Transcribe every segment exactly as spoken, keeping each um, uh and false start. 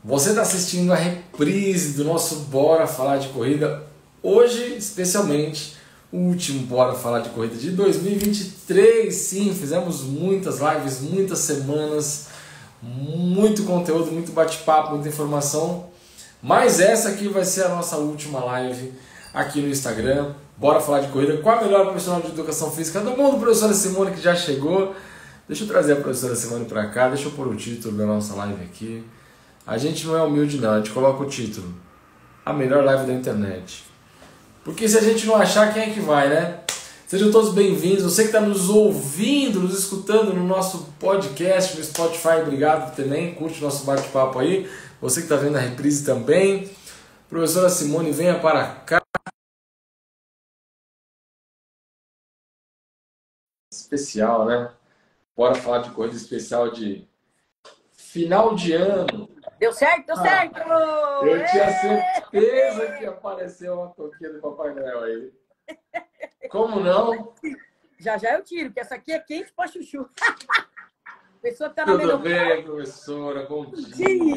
Você está assistindo a reprise do nosso Bora Falar de Corrida. Hoje, especialmente, o último Bora Falar de Corrida de dois mil e vinte e três. Sim, fizemos muitas lives, muitas semanas, muito conteúdo, muito bate-papo, muita informação. Mas essa aqui vai ser a nossa última live aqui no Instagram. Bora Falar de Corrida com a melhor profissional de educação física do mundo, a professora Simone, que já chegou. Deixa eu trazer a professora Simone para cá, deixa eu pôr o título da nossa live aqui. A gente não é humilde não, a gente coloca o título: a melhor live da internet. Porque se a gente não achar, quem é que vai, né? Sejam todos bem-vindos. Você que está nos ouvindo, nos escutando no nosso podcast, no Spotify, obrigado também. Curte o nosso bate-papo aí. Você que está vendo a reprise também. Professora Simone, venha para cá. Especial, né? Bora falar de corrida especial de final de ano. Deu certo? Deu Ah, certo! Eu tinha certeza que apareceu uma toquinha do Papai Noel aí. Como não? Já já eu tiro, porque essa aqui é quente pra chuchu. Pessoa que tá na Tudo melhor. bem, professora? Bom dia.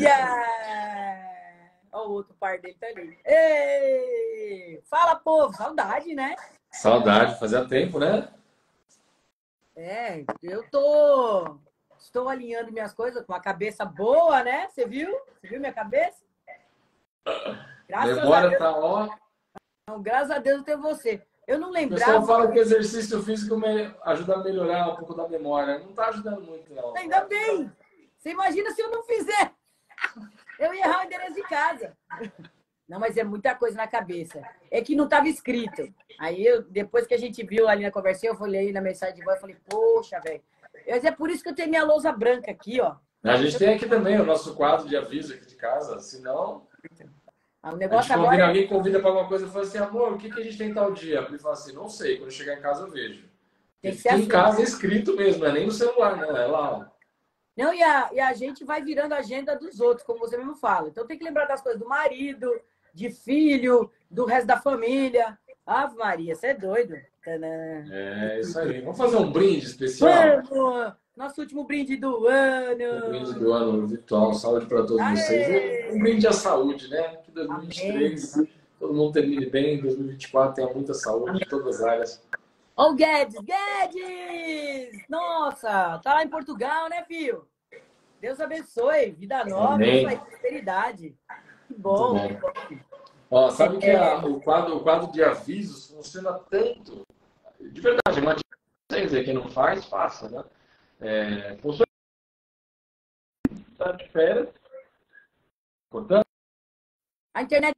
Dia! Olha o outro par dele, tá ali. Ei! Fala, povo! Saudade, né? Saudade, fazia tempo, né? É, eu tô... Estou alinhando minhas coisas com a cabeça boa, né? Você viu? Você viu minha cabeça? Graças Memória a Deus. tá ó. Não, graças a Deus eu tenho você. Eu não O lembrava... pessoal fala que o exercício físico me- ajuda a melhorar um pouco da memória. Não tá ajudando muito, não. Ainda bem! Você imagina se eu não fizer? Eu ia errar o endereço de casa. Não, mas é muita coisa na cabeça. É que não estava escrito. Aí, eu, depois que a gente viu ali na conversa, eu olhei na mensagem de voz e falei, poxa, velho. É por isso que eu tenho minha lousa branca aqui, ó. A gente tem aqui também o nosso quadro de aviso aqui de casa. Senão, Ah, o a negócio gente convida, agora é... alguém convida para alguma coisa e fala assim, amor, o que, que a gente tem tal dia? Ele fala assim, não sei, quando eu chegar em casa eu vejo. Tem E que ser fica em assim. casa escrito mesmo, não é nem no celular, não, é lá, ó. Não, e a, e a gente vai virando a agenda dos outros, como você mesmo fala. Então tem que lembrar das coisas do marido, de filho, do resto da família. Ave Maria, você é doido. Tadã. É isso aí. Vamos fazer um brinde especial? Vamos! Nosso último brinde do Um ano! brinde do ano virtual. Saúde para todos vocês. Aê! Um brinde à saúde, né? Que dois mil e vinte e três Amém! todo mundo termine bem. dois mil e vinte e quatro tenha muita saúde em todas as áreas. Ó o Guedes! Guedes! Nossa! Tá lá em Portugal, né, filho? Deus abençoe. Vida nova, Amém. isso aí, prosperidade. Que Muito bom, bom. que bom. Ó, sabe que É, a- o, quadro, o quadro de avisos funciona tanto. De verdade, uma dica pra vocês aí, quem não faz, faça, né? É, funciona tá de férias. Cortando a internet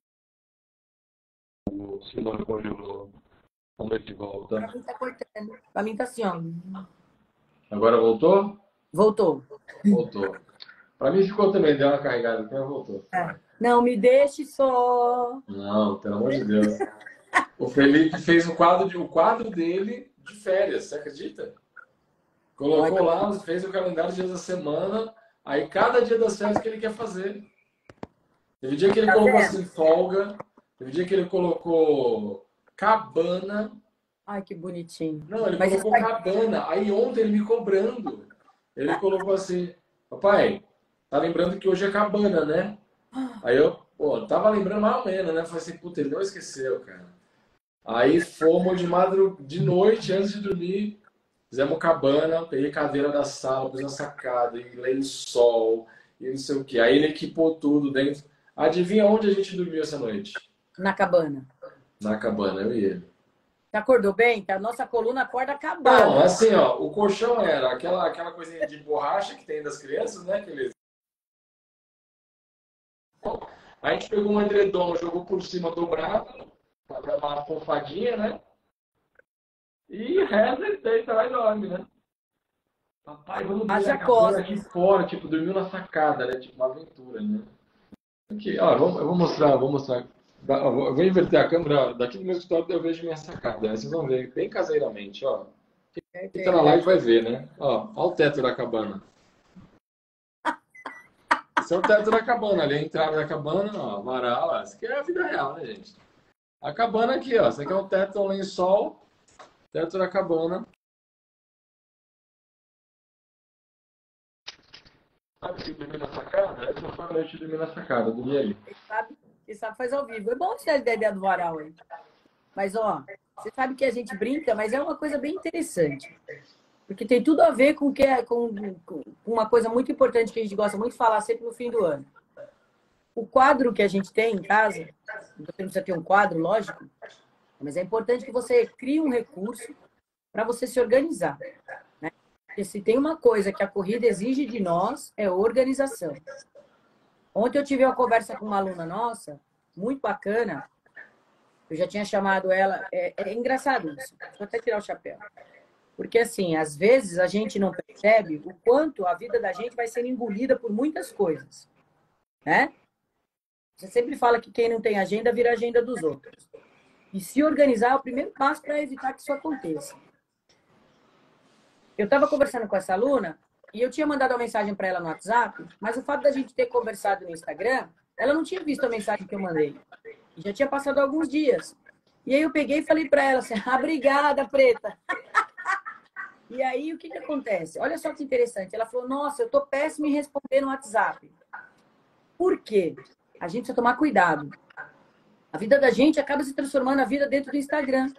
o Simone congelou. Vamos ver se volta. pra mim tá cortando. Pra mim tá assim, ó. Agora voltou? Voltou. Voltou. Para mim ficou também, deu uma carregada aqui, mas voltou. Não me deixe só. Não, pelo amor de Deus. O Felipe fez o quadro, de, o quadro dele de férias, você acredita? Colocou lá, fez o calendário de dias da semana, aí cada dia das férias que ele quer fazer. Teve dia que ele Tá colocou vendo? assim, folga, teve dia que ele colocou cabana. Ai, que bonitinho. Não, ele Mas colocou isso vai- cabana. Aí ontem ele me cobrando. Ele colocou assim, papai, tá lembrando que hoje é cabana, né? Aí eu, pô, tava lembrando mais ou menos, né? Falei assim, puta, ele não esqueceu, cara. Aí fomos de madru... de noite, antes de dormir, fizemos cabana, peguei cadeira da sala, pus na sacada, e lençol, e não sei o que. Aí ele equipou tudo dentro. Adivinha onde a gente dormiu essa noite? na cabana. Na cabana, eu e ele. Você acordou bem? Que a nossa coluna acorda Não, acabada. assim, ó, o colchão era aquela, aquela coisinha de borracha que tem das crianças, né? Aqueles... A gente pegou um edredom, jogou por cima dobrado, pra dar uma fofadinha, né? E reza e deita lá e dorme, né? Papai, vamos dormir Haja na cabana costas. aqui fora, tipo, dormiu na sacada, né? Tipo, uma aventura, né? Aqui, ó, vou- eu vou mostrar, vou mostrar. Da- Eu vou eu vou inverter a câmera, daqui do meu escritório eu vejo minha sacada, né? Vocês vão ver bem caseiramente, ó. Quem tá na live vai ver, né? Ó, ó o teto da cabana. Esse é o teto da cabana, ali a entrada da cabana, ó, varal, ó. Isso aqui é a vida real, né, gente? A cabana aqui, ó. Isso aqui é um teto, um lençol, teto da cabana. Sabe se dormir na sacada? Essa foi à noite dormir na sacada, dormir ali. Quem sabe, quem sabe faz ao vivo. É bom você ter a ideia do varal aí. Mas, ó, você sabe que a gente brinca, mas é uma coisa bem interessante. Porque tem tudo a ver com, que é, com, com uma coisa muito importante que a gente gosta muito de falar sempre no fim do ano. O quadro que a gente tem em casa, você precisa ter um quadro, lógico, mas é importante que você crie um recurso para você se organizar. Né? Porque se tem uma coisa que a corrida exige de nós, é organização. Ontem eu tive uma conversa com uma aluna nossa, muito bacana. Eu já tinha chamado ela. É, é engraçado isso. Deixa eu até tirar o chapéu. Porque, assim, às vezes a gente não percebe o quanto a vida da gente vai sendo engolida por muitas coisas. Né? Você sempre fala que quem não tem agenda vira agenda dos outros. E se organizar é o primeiro passo para evitar que isso aconteça. Eu estava conversando com essa aluna e eu tinha mandado uma mensagem para ela no WhatsApp, mas o fato da gente ter conversado no Instagram, ela não tinha visto a mensagem que eu mandei. E já tinha passado alguns dias. E aí eu peguei e falei para ela assim, ah, obrigada, Preta. E aí o que, que acontece? Olha só que interessante. Ela falou, nossa, eu tô péssima em responder no WhatsApp. Por quê? A gente precisa tomar cuidado. A vida da gente acaba se transformando a vida dentro do Instagram.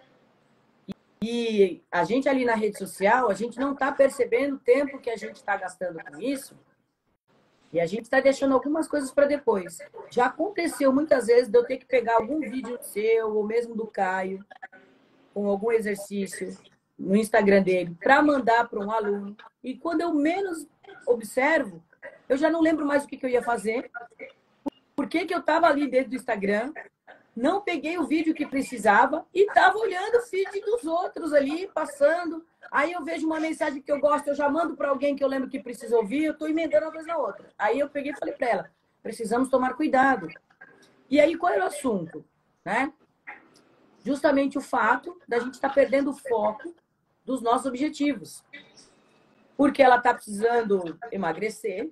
E a gente ali na rede social, a gente não está percebendo o tempo que a gente está gastando com isso. E a gente está deixando algumas coisas para depois. Já aconteceu muitas vezes de eu ter que pegar algum vídeo seu, ou mesmo do Caio, com algum exercício no Instagram dele, para mandar para um aluno. E quando eu menos observo, eu já não lembro mais o que, que eu ia fazer. Por que, que eu estava ali dentro do Instagram, não peguei o vídeo que precisava e estava olhando o feed dos outros ali, passando. Aí eu vejo uma mensagem que eu gosto, eu já mando para alguém que eu lembro que precisa ouvir, eu estou emendando uma coisa na outra. Aí eu peguei e falei para ela, precisamos tomar cuidado. E aí qual era o assunto? Né? Justamente o fato da gente estar tá perdendo o foco dos nossos objetivos. Porque ela está precisando emagrecer.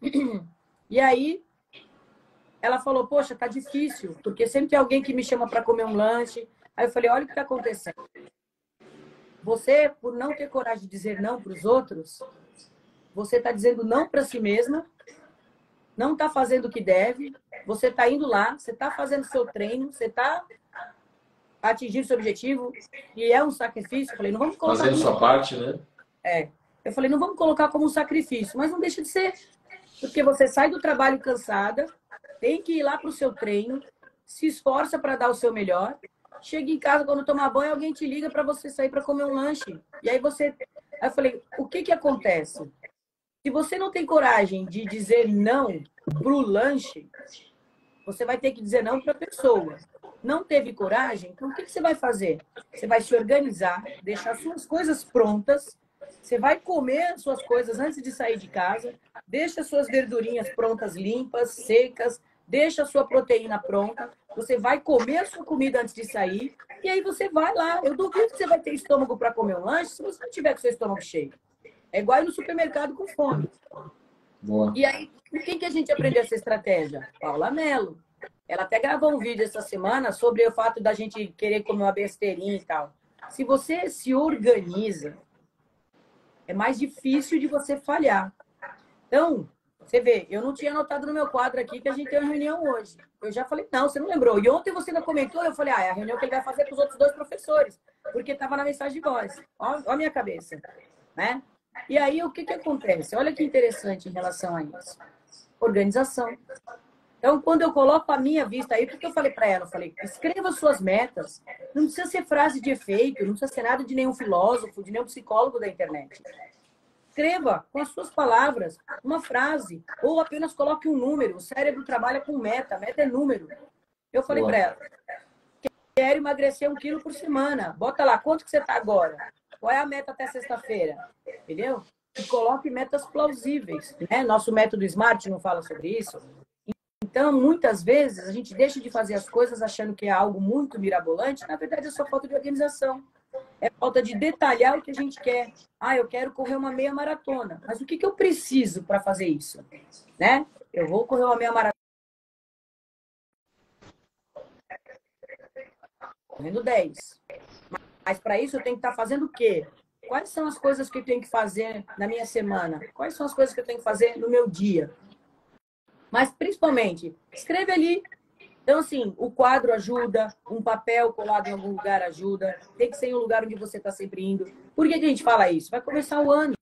E aí ela falou, poxa, tá difícil, porque sempre tem alguém que me chama para comer um lanche. Aí eu falei, olha o que está acontecendo. Você, por não ter coragem de dizer não para os outros, você está dizendo não para si mesma, não está fazendo o que deve, você está indo lá, você está fazendo seu treino, você está atingindo seu objetivo, e é um sacrifício. Eu falei, não vamos colocar... Fazendo sua parte, né? É. Eu falei, não vamos colocar como um sacrifício, mas não deixa de ser. Porque você sai do trabalho cansada, tem que ir lá para o seu treino, se esforça para dar o seu melhor, chega em casa, quando tomar banho, alguém te liga para você sair para comer um lanche. E aí você... Aí eu falei, o que que acontece? Se você não tem coragem de dizer não para o lanche, você vai ter que dizer não para a pessoa. Não teve coragem? Então o que que você vai fazer? Você vai se organizar, deixar suas coisas prontas, você vai comer suas coisas antes de sair de casa, deixa suas verdurinhas prontas, limpas, secas, deixa a sua proteína pronta, você vai comer a sua comida antes de sair, e aí você vai lá. Eu duvido que você vai ter estômago para comer um lanche se você não tiver com seu estômago cheio. É igual ir no supermercado com fome. Boa. E aí, com quem que a gente aprendeu essa estratégia? Paula Mello. Ela até gravou um vídeo essa semana sobre o fato da gente querer comer uma besteirinha e tal. Se você se organiza, é mais difícil de você falhar. Então, você vê, eu não tinha anotado no meu quadro aqui que a gente tem uma reunião hoje. Eu já falei, não, você não lembrou. E ontem você ainda comentou, eu falei, ah, é a reunião que ele vai fazer com os outros dois professores, porque estava na mensagem de voz. Ó, ó a minha cabeça, né? E aí, o que que acontece? Olha que interessante em relação a isso. Organização. Então, quando eu coloco a minha vista aí, o que eu falei para ela? Eu falei, escreva suas metas. Não precisa ser frase de efeito, não precisa ser nada de nenhum filósofo, de nenhum psicólogo da internet. Escreva com as suas palavras uma frase, ou apenas coloque um número. O cérebro trabalha com meta, meta é número. Eu falei para ela, quero emagrecer um quilo por semana. Bota lá, quanto que você está agora? Qual é a meta até sexta-feira? Entendeu? E coloque metas plausíveis. Né? Nosso método SMART não fala sobre isso. Então, muitas vezes, a gente deixa de fazer as coisas achando que é algo muito mirabolante. Na verdade, é só falta de organização. É falta de detalhar o que a gente quer. Ah, eu quero correr uma meia maratona. Mas o que que eu preciso para fazer isso? Né? Eu vou correr uma meia maratona. Correndo dez. Mas para isso eu tenho que estar fazendo o quê? Quais são as coisas que eu tenho que fazer na minha semana? Quais são as coisas que eu tenho que fazer no meu dia? Mas, principalmente, escreve ali. Então, assim, o quadro ajuda, um papel colado em algum lugar ajuda, tem que ser em um lugar onde você está sempre indo. Por que que a gente fala isso? Vai começar o ano.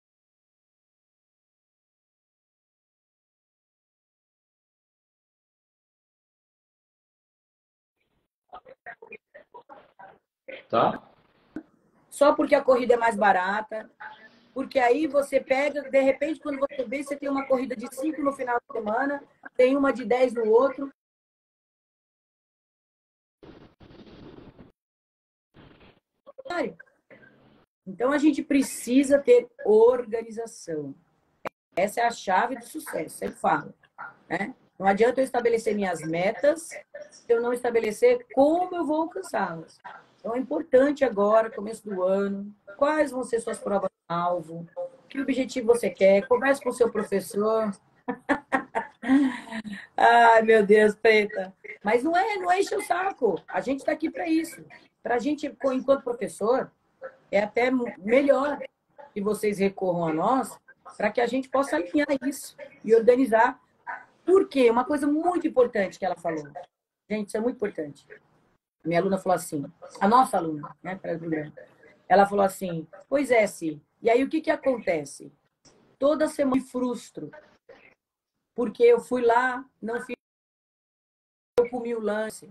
Tá? Só porque a corrida é mais barata, porque aí você pega, de repente, quando você vê, você tem uma corrida de cinco no final de semana, tem uma de dez no outro. Então, a gente precisa ter organização. Essa é a chave do sucesso, sempre falo. Né? Não adianta eu estabelecer minhas metas se eu não estabelecer como eu vou alcançá-las. Então, é importante agora, começo do ano, quais vão ser suas provas-alvo, que objetivo você quer, converse com o seu professor. Ai, meu Deus, Preta. Mas não é, não é encher o saco. A gente está aqui para isso. Para a gente, enquanto professor, é até melhor que vocês recorram a nós para que a gente possa alinhar isso e organizar. Por quê? Uma coisa muito importante que ela falou. Gente, isso é muito importante. Minha aluna falou assim, a nossa aluna, né? Ela falou assim, pois é, sim. E aí o que que acontece? Toda semana eu me frustro. Porque eu fui lá, não fiz, eu comi o lanche.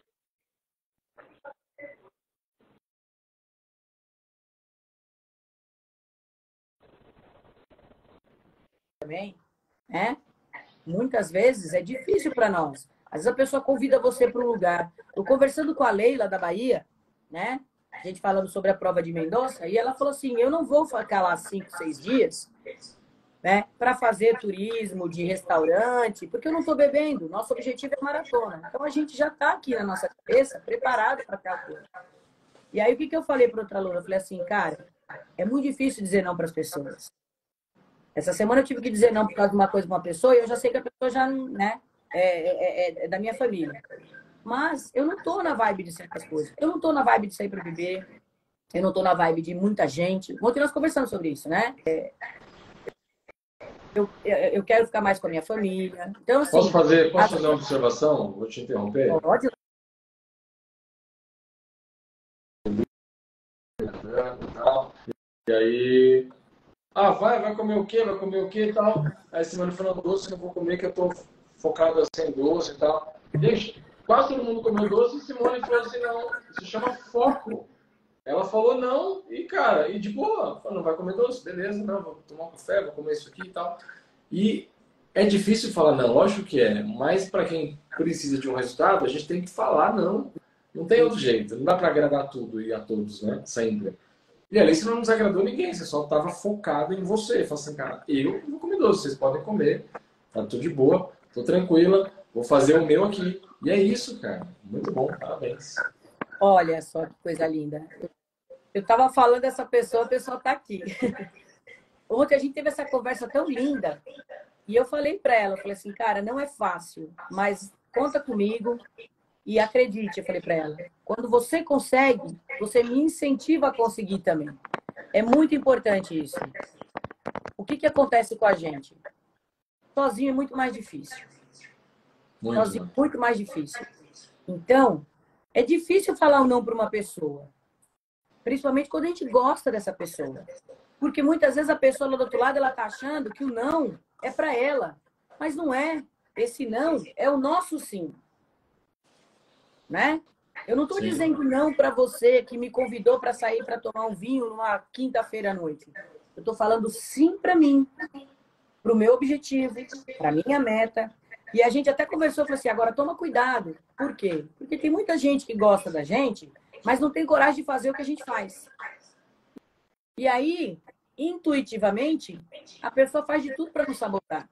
Também, né? Muitas vezes é difícil para nós. Às vezes a pessoa convida você para um lugar. Eu conversando com a Leila da Bahia, né? A gente falando sobre a prova de Mendoza, e ela falou assim: eu não vou ficar lá cinco, seis dias, né? Para fazer turismo de restaurante, porque eu não estou bebendo. Nosso objetivo é maratona. Então a gente já está aqui na nossa cabeça preparado para tal coisa. E aí o que, que eu falei para outra aluna? Eu falei assim, cara, é muito difícil dizer não para as pessoas. Essa semana eu tive que dizer não por causa de uma coisa para uma pessoa e eu já sei que a pessoa já, né, é, é, é da minha família. Mas eu não tô na vibe de certas coisas. Eu não tô na vibe de sair para beber. Eu não tô na vibe de muita gente. Ontem nós conversamos sobre isso, né? É, eu, eu quero ficar mais com a minha família. Então, assim, posso fazer, posso fazer uma observação? Vou te interromper. Pode. E aí... Ah, vai, vai comer o quê? Vai comer o quê e tal. Aí semana foi no doce, eu vou comer que eu tô focado assim em doce e tal. Gente, quase todo mundo comeu doce e Simone falou assim, não, isso chama foco. Ela falou não e, cara, e de boa, falou, não vai comer doce, beleza, não, vou tomar um café, vou comer isso aqui e tal. E é difícil falar não, lógico que é, mas para quem precisa de um resultado, a gente tem que falar não. Não tem outro jeito, não dá para agradar tudo e a todos, né? Sempre. E ali você não desagradou ninguém, você só estava focado em você. Fala assim, cara, eu vou comer doce, vocês podem comer, tá tudo de boa, tô tranquila, vou fazer o meu aqui. E é isso, cara. Muito bom, parabéns. Olha só que coisa linda. Eu estava falando dessa pessoa, a pessoa está aqui. Ontem a gente teve essa conversa tão linda e eu falei para ela, eu falei assim, cara, não é fácil, mas conta comigo. E acredite, eu falei para ela, quando você consegue, você me incentiva a conseguir também. É muito importante isso. O que, que acontece com a gente? Sozinho é muito mais difícil. Muito. Sozinho é muito mais difícil. Então, é difícil falar um não para uma pessoa. Principalmente quando a gente gosta dessa pessoa. Porque muitas vezes a pessoa lá do outro lado, ela está achando que o não é para ela. Mas não é. Esse não é o nosso sim. Né? Eu não estou dizendo não para você que me convidou para sair para tomar um vinho numa quinta-feira à noite. Eu estou falando sim para mim, para o meu objetivo, para a minha meta. E a gente até conversou, falou assim, agora toma cuidado. Por quê? Porque tem muita gente que gosta da gente, mas não tem coragem de fazer o que a gente faz. E aí, intuitivamente, a pessoa faz de tudo para nos sabotar.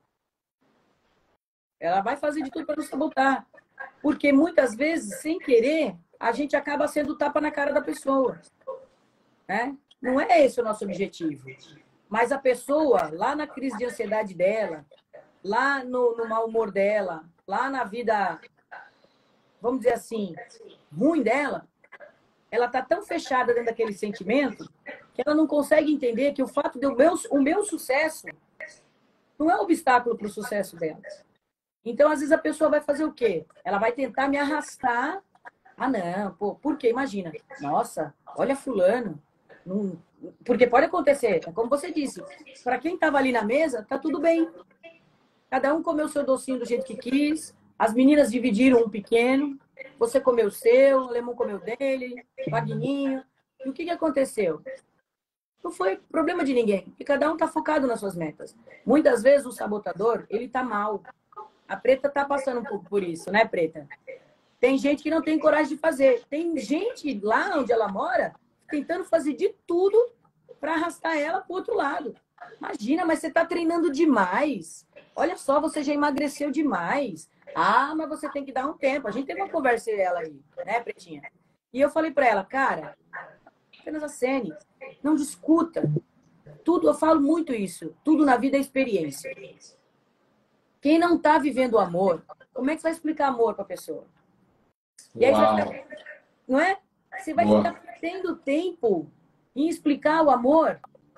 Ela vai fazer de tudo para nos sabotar. Porque muitas vezes, sem querer, a gente acaba sendo tapa na cara da pessoa. Né? Não é esse o nosso objetivo. Mas a pessoa, lá na crise de ansiedade dela, lá no, no mau humor dela, lá na vida, vamos dizer assim, ruim dela, ela está tão fechada dentro daquele sentimento que ela não consegue entender que o fato do meu, o meu sucesso não é um obstáculo para o sucesso dela. Então, às vezes, a pessoa vai fazer o quê? Ela vai tentar me arrastar. Ah, não, pô, por quê? Imagina. Nossa, olha fulano. Não... Porque pode acontecer, é como você disse. Para quem estava ali na mesa, tá tudo bem. Cada um comeu o seu docinho do jeito que quis. As meninas dividiram um pequeno. Você comeu o seu, o alemão comeu dele, o Vagninho. E o que, que aconteceu? Não foi problema de ninguém, porque cada um está focado nas suas metas. Muitas vezes o sabotador, ele tá mal. A Preta tá passando um pouco por isso, né, Preta? Tem gente que não tem coragem de fazer. Tem gente lá onde ela mora tentando fazer de tudo para arrastar ela para o outro lado. Imagina, mas você está treinando demais. Olha só, você já emagreceu demais. Ah, mas você tem que dar um tempo. A gente teve uma conversa com ela aí, né, Pretinha? E eu falei para ela, cara, apenas acene, não discuta. Tudo, eu falo muito isso. Tudo na vida é experiência. Quem não está vivendo o amor, como é que você vai explicar amor para a pessoa? E aí Uau. você vai, não é? Você vai Boa. ficar tendo tempo em explicar o amor.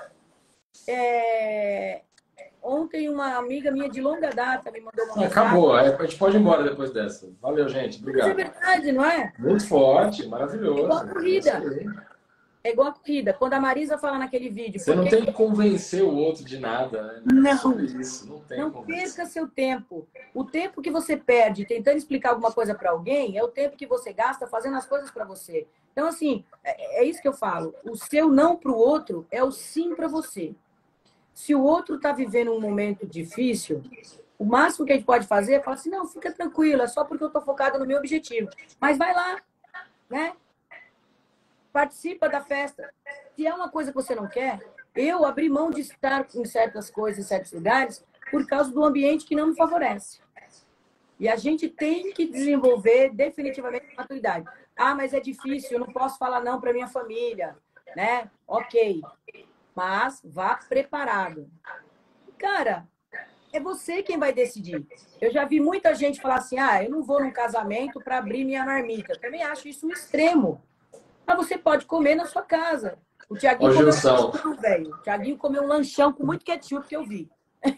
É... Ontem uma amiga minha de longa data me mandou uma mensagem. Acabou, a gente pode ir embora depois dessa. Valeu, gente. Mas é Obrigado. verdade, não é? Muito forte, maravilhoso. É igual a corrida. É igual a corrida. Quando a Marisa fala naquele vídeo... Você não porque... tem que convencer o outro de nada, né? Não. É sobre isso. Não tem Não convencer. perca seu tempo. O tempo que você perde tentando explicar alguma coisa para alguém é o tempo que você gasta fazendo as coisas para você. Então, assim, é, é isso que eu falo. O seu não para o outro é o sim para você. Se o outro está vivendo um momento difícil, o máximo que a gente pode fazer é falar assim, não, fica tranquilo, é só porque eu estou focada no meu objetivo. Mas vai lá, né? Participa da festa. Se é uma coisa que você não quer, eu abri mão de estar em certas coisas, em certos lugares, por causa do ambiente que não me favorece. E a gente tem que desenvolver definitivamente a maturidade. Ah, mas é difícil, eu não posso falar não para minha família, né? Ok. Mas vá preparado. Cara, é você quem vai decidir. Eu já vi muita gente falar assim, ah, eu não vou num casamento para abrir minha marmita. Eu também acho isso um extremo. Mas você pode comer na sua casa. O Tiaguinho comeu um lanchão, velho. O Tiaguinho comeu um lanchão com muito ketchup que eu vi.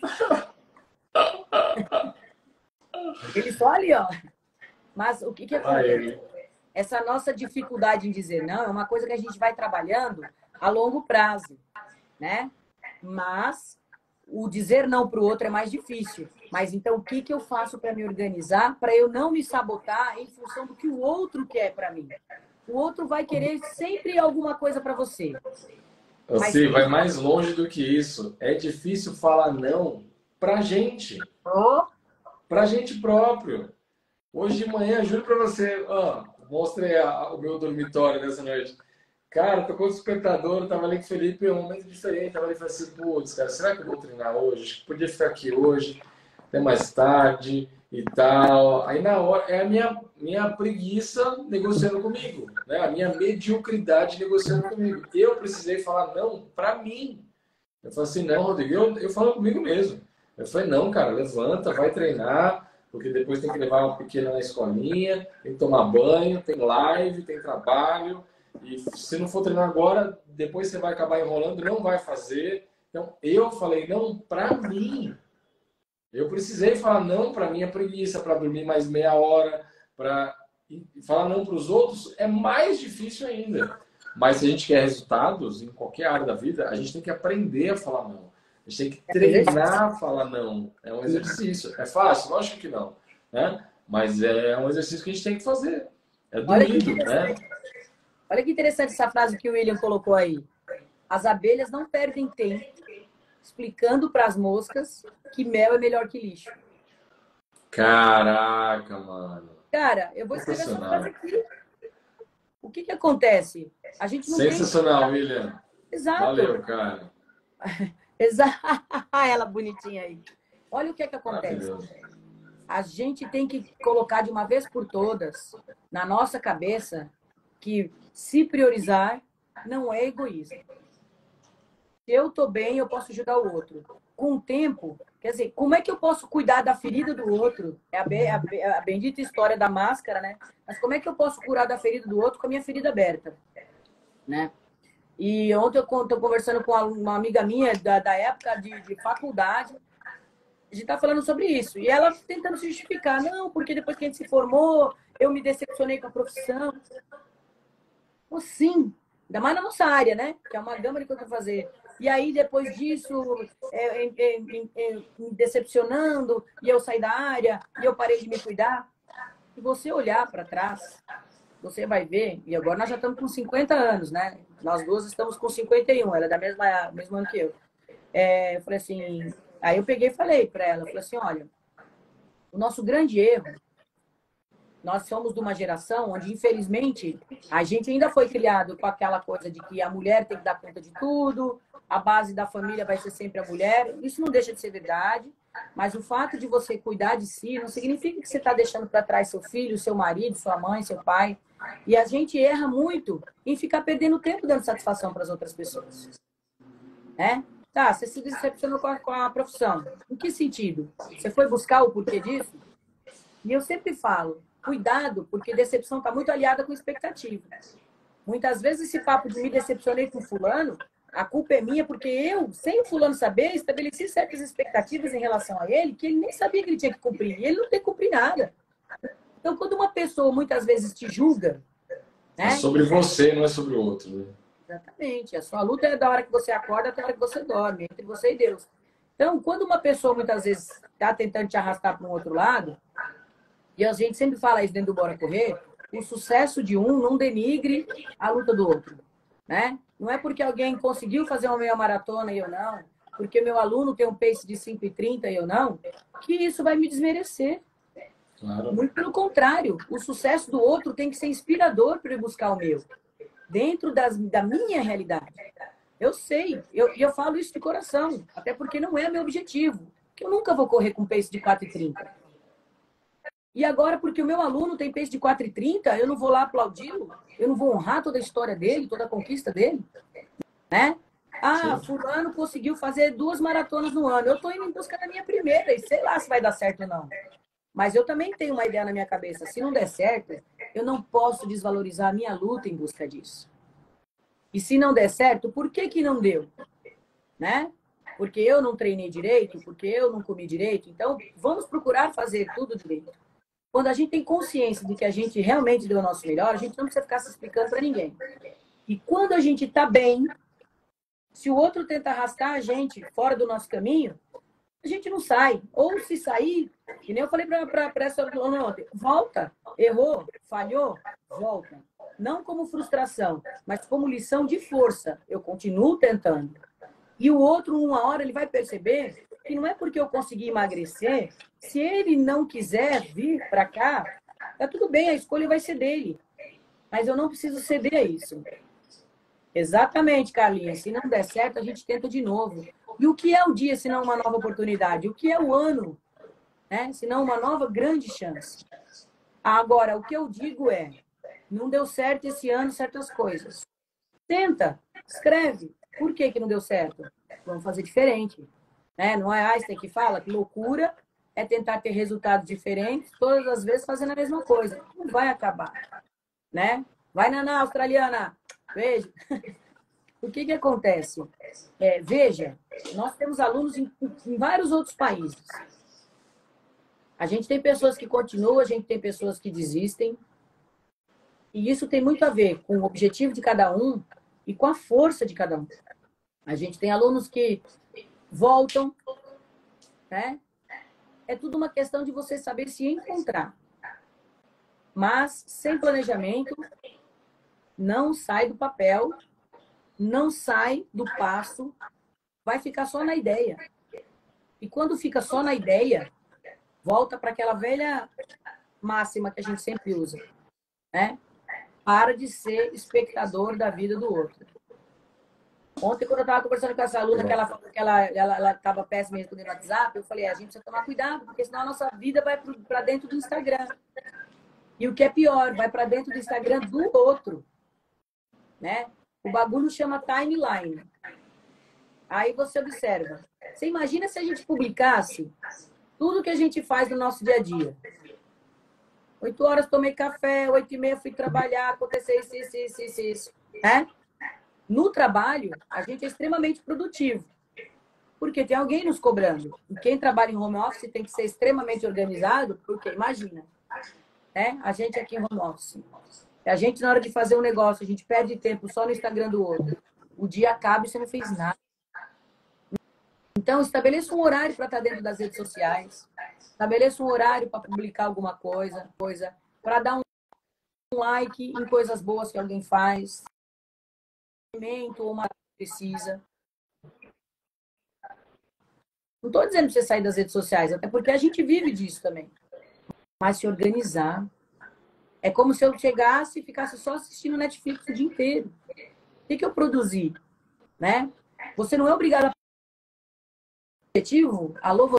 Ele só ali, ó. Mas o que que acontece? Essa nossa dificuldade em dizer não é uma coisa que a gente vai trabalhando a longo prazo, né? Mas o dizer não para o outro é mais difícil. Mas então o que que eu faço para me organizar para eu não me sabotar em função do que o outro quer para mim? O outro vai querer sempre alguma coisa para você. Mas sim, vai mais longe do que isso. É difícil falar não pra gente. Oh. Pra gente próprio. Hoje de manhã, juro pra você, ó, mostrei a, o meu dormitório nessa noite. Cara, tocou o despertador, tava ali com o Felipe, um momento diferente. Tava ali e falei assim, putz, cara, será que eu vou treinar hoje? Acho que podia ficar aqui hoje, até mais tarde e tal. Aí na hora, é a minha, minha preguiça negociando comigo, né? A minha mediocridade negociando comigo. Eu precisei falar não pra mim. Eu falei assim, não, Rodrigo, eu, eu falo comigo mesmo. Eu falei, não, cara, levanta, vai treinar, porque depois tem que levar uma pequena na escolinha, tem que tomar banho, tem live, tem trabalho, e se não for treinar agora, depois você vai acabar enrolando, não vai fazer. Então, eu falei não pra mim. Eu precisei falar não para minha preguiça, para dormir mais meia hora, para falar não para os outros é mais difícil ainda. Mas se a gente quer resultados em qualquer área da vida, a gente tem que aprender a falar não. A gente tem que treinar a falar não. É um exercício. É fácil? Lógico que não. Né? Mas é um exercício que a gente tem que fazer. É doído, né? Olha que interessante essa frase que o William colocou aí. As abelhas não perdem tempo explicando para as moscas que mel é melhor que lixo. Caraca, mano. Cara, eu vou escrever essa frase aqui. O que que acontece? A gente não Sensacional, tem... William. Exato. Valeu, cara. Exato. Ela bonitinha aí. Olha o que que acontece. A gente tem que colocar de uma vez por todas na nossa cabeça que se priorizar não é egoísmo. Se eu tô bem, eu posso ajudar o outro. Com o tempo, quer dizer, como é que eu posso cuidar da ferida do outro? É a, be a, a bendita história da máscara, né? Mas como é que eu posso curar da ferida do outro com a minha ferida aberta? Né? E ontem eu tô conversando com uma amiga minha da, da época de, de faculdade. A gente tá falando sobre isso. E ela tentando se justificar. Não, porque depois que a gente se formou, eu me decepcionei com a profissão. Ou sim, ainda mais na nossa área, né? Que é uma gama de coisas para fazer. E aí, depois disso, é, é, é, é, me decepcionando, e eu saí da área, e eu parei de me cuidar. Se você olhar para trás, você vai ver, e agora nós já estamos com cinquenta anos, né? Nós duas estamos com cinquenta e um, ela é da mesma, mesmo ano que eu. É, eu falei assim, aí eu peguei e falei para ela, falei assim, olha, o nosso grande erro, nós somos de uma geração onde, infelizmente, a gente ainda foi criado com aquela coisa de que a mulher tem que dar conta de tudo, a base da família vai ser sempre a mulher. Isso não deixa de ser verdade, mas o fato de você cuidar de si não significa que você está deixando para trás seu filho, seu marido, sua mãe, seu pai. E a gente erra muito em ficar perdendo tempo dando satisfação para as outras pessoas. Né? Tá, você se decepcionou com a, com a profissão. Em que sentido? Você foi buscar o porquê disso? E eu sempre falo, cuidado, porque decepção está muito aliada com expectativa. Muitas vezes esse papo de me decepcionei com fulano, a culpa é minha porque eu, sem o fulano saber, estabeleci certas expectativas em relação a ele que ele nem sabia que ele tinha que cumprir. E ele não tem que cumprir nada. Então, quando uma pessoa muitas vezes te julga... Né? É sobre você, não é sobre o outro. Né? Exatamente. A sua luta é da hora que você acorda até a hora que você dorme, entre você e Deus. Então, quando uma pessoa muitas vezes está tentando te arrastar para um outro lado, e a gente sempre fala isso dentro do Bora Correr, o sucesso de um não denigre a luta do outro. Né? Não é porque alguém conseguiu fazer uma meia maratona e eu não, porque meu aluno tem um pace de cinco e trinta e eu não, que isso vai me desmerecer. Claro. Muito pelo contrário, o sucesso do outro tem que ser inspirador para eu buscar o meu, dentro das, da minha realidade. Eu sei, eu, eu falo isso de coração, até porque não é meu objetivo, que eu nunca vou correr com pace de quatro e trinta. E agora, porque o meu aluno tem pace de quatro e trinta, eu não vou lá aplaudi-lo? Eu não vou honrar toda a história dele, toda a conquista dele? Né? Ah, Sim. fulano conseguiu fazer duas maratonas no ano. Eu estou indo em busca da minha primeira e sei lá se vai dar certo ou não. Mas eu também tenho uma ideia na minha cabeça. Se não der certo, eu não posso desvalorizar a minha luta em busca disso. E se não der certo, por que que não deu? Né? Porque eu não treinei direito, porque eu não comi direito. Então, vamos procurar fazer tudo direito. Quando a gente tem consciência de que a gente realmente deu o nosso melhor, a gente não precisa ficar se explicando para ninguém. E quando a gente está bem, se o outro tenta arrastar a gente fora do nosso caminho, a gente não sai. Ou se sair, que nem eu falei para essa aluna ontem, volta, errou, falhou, volta. Não como frustração, mas como lição de força. Eu continuo tentando. E o outro, uma hora, ele vai perceber que não é porque eu consegui emagrecer, se ele não quiser vir para cá, tá tudo bem, a escolha vai ser dele. Mas eu não preciso ceder a isso. Exatamente, Carlinhos. Se não der certo, a gente tenta de novo. E o que é o dia, se não uma nova oportunidade? O que é o ano, né? Se não uma nova grande chance? Agora, o que eu digo é, não deu certo esse ano certas coisas. Tenta, escreve. Por que que não deu certo? Vamos fazer diferente. Né? Não é Einstein que fala que loucura é tentar ter resultados diferentes todas as vezes fazendo a mesma coisa. Não vai acabar. Né? Vai, Naná, australiana. Beijo. O que que acontece? É, veja, nós temos alunos em, em vários outros países. A gente tem pessoas que continuam, a gente tem pessoas que desistem. E isso tem muito a ver com o objetivo de cada um e com a força de cada um. A gente tem alunos que voltam, né? É tudo uma questão de você saber se encontrar. Mas, sem planejamento, não sai do papel, não sai do passo, vai ficar só na ideia. E quando fica só na ideia, volta para aquela velha máxima que a gente sempre usa, né? Para de ser espectador da vida do outro. Ontem, quando eu estava conversando com essa aluna, que ela falou que ela estava péssima respondendo no WhatsApp, eu falei, a gente precisa tomar cuidado, porque senão a nossa vida vai para dentro do Instagram. E o que é pior, vai para dentro do Instagram do outro. Né? O bagulho chama timeline. Aí você observa. Você imagina se a gente publicasse tudo que a gente faz no nosso dia a dia. Oito horas tomei café, oito e meia fui trabalhar, aconteceu isso, isso, isso, isso, isso. Né? No trabalho, a gente é extremamente produtivo. Porque tem alguém nos cobrando. E quem trabalha em home office tem que ser extremamente organizado, porque imagina, né? A gente aqui em home office. A gente, na hora de fazer um negócio, a gente perde tempo só no Instagram do outro. O dia acaba e você não fez nada. Então, estabeleça um horário para estar dentro das redes sociais. Estabeleça um horário para publicar alguma coisa, coisa para dar um like em coisas boas que alguém faz. Ou uma precisa. Não estou dizendo para você sair das redes sociais, até porque a gente vive disso também. Mas se organizar. É como se eu chegasse e ficasse só assistindo Netflix o dia inteiro. O que, que eu produzi? Né? Você não é obrigado a objetivo. Alô,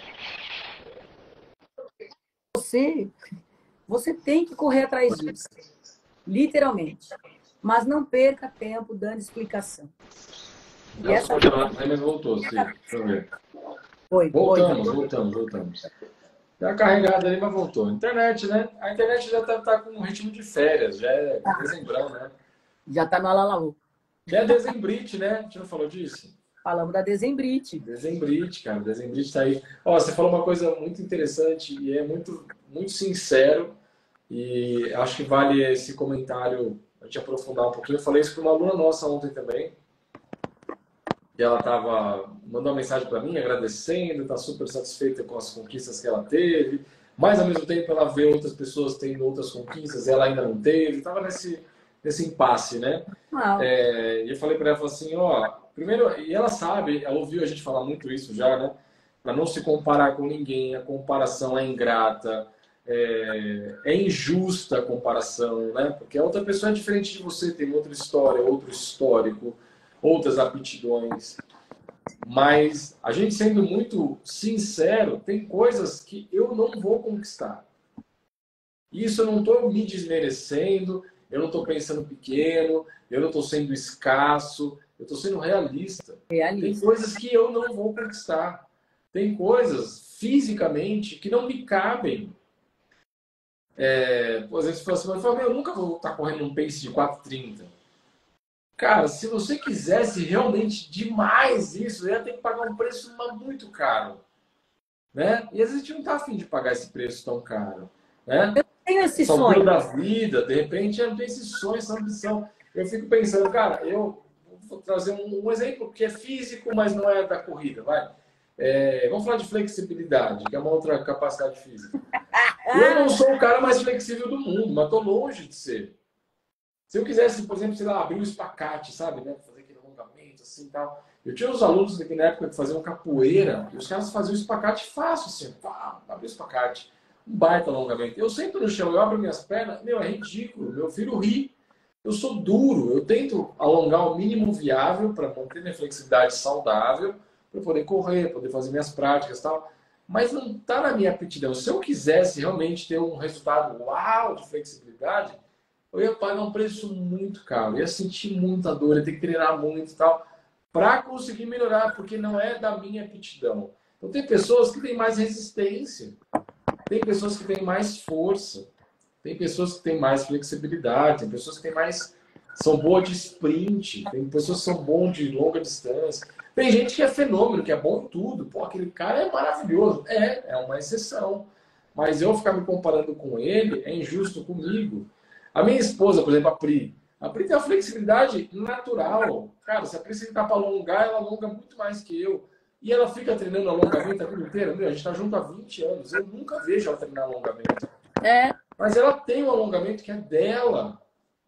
você, você tem que correr atrás disso. Literalmente. Mas não perca tempo dando explicação. E essa... Mas voltou, sim. Deixa eu ver. Foi, voltamos, foi. voltamos, voltamos. Tá carregado ali, mas voltou. Internet, né? A internet já tá, tá com um ritmo de férias, já é ah. dezembrão, né? Já tá no Alalaú. Já é dezembrite, né? A gente não falou disso? Falamos da dezembrite. Dezembrite, cara. Dezembrite tá aí. Ó, você falou uma coisa muito interessante e é muito, muito sincero. E acho que vale esse comentário a gente aprofundar um pouquinho. Eu falei isso para uma aluna nossa ontem também. E ela tava mandando uma mensagem para mim, agradecendo, está super satisfeita com as conquistas que ela teve. Mas, ao mesmo tempo, ela vê outras pessoas tendo outras conquistas e ela ainda não teve. Estava nesse, nesse impasse, né? É, e eu falei para ela, assim, ó... Primeiro, e ela sabe, ela ouviu a gente falar muito isso já, né? Para não se comparar com ninguém, a comparação é ingrata, é, é injusta a comparação, né? Porque a outra pessoa é diferente de você, tem outra história, outro histórico, outras aptidões. Mas a gente sendo muito sincero, tem coisas que eu não vou conquistar. Isso eu não estou me desmerecendo, eu não estou pensando pequeno, eu não estou sendo escasso, eu estou sendo realista. realista. Tem coisas que eu não vou conquistar. Tem coisas, fisicamente, que não me cabem. É, por exemplo, se fosse, eu falo, eu nunca vou estar correndo um pace de quatro trinta. Cara, se você quisesse realmente demais isso, eu ia ter que pagar um preço muito caro. Né? E às vezes a gente não está afim de pagar esse preço tão caro. Né? Eu tenho esse Só sonho. da vida, de repente, eu não tenho esse sonho, essa ambição. Eu fico pensando, cara, eu vou trazer um, um exemplo que é físico, mas não é da corrida, vai. É, vamos falar de flexibilidade, que é uma outra capacidade física. Eu não sou o cara mais flexível do mundo, mas estou longe de ser. Se eu quisesse, por exemplo, sei lá, abrir o espacate, sabe, né? Fazer aquele alongamento assim e tal. Eu tinha uns alunos aqui na época que faziam capoeira, e os caras faziam o espacate fácil, assim, pá, abrir o espacate. Um baita alongamento. Eu sento no chão, eu abro minhas pernas, meu, é ridículo. Meu filho ri. Eu sou duro, eu tento alongar o mínimo viável para manter minha flexibilidade saudável, para poder correr, poder fazer minhas práticas e tal. Mas não está na minha aptidão. Se eu quisesse realmente ter um resultado uau de flexibilidade, eu ia pagar um preço muito caro, ia sentir muita dor, ia ter que treinar muito e tal, para conseguir melhorar, porque não é da minha aptidão. Então tem pessoas que têm mais resistência, tem pessoas que têm mais força, tem pessoas que têm mais flexibilidade, tem pessoas que têm mais, são boas de sprint, tem pessoas que são bons de longa distância. Tem gente que é fenômeno, que é bom em tudo. Pô, aquele cara é maravilhoso. É, é uma exceção. Mas eu ficar me comparando com ele é injusto comigo. A minha esposa, por exemplo, a Pri. A Pri tem uma flexibilidade natural. Cara, se a Pri sentar para alongar, ela alonga muito mais que eu. E ela fica treinando alongamento a vida inteira. Meu, a gente está junto há vinte anos. Eu nunca vejo ela treinar alongamento. É. Mas ela tem um alongamento que é dela.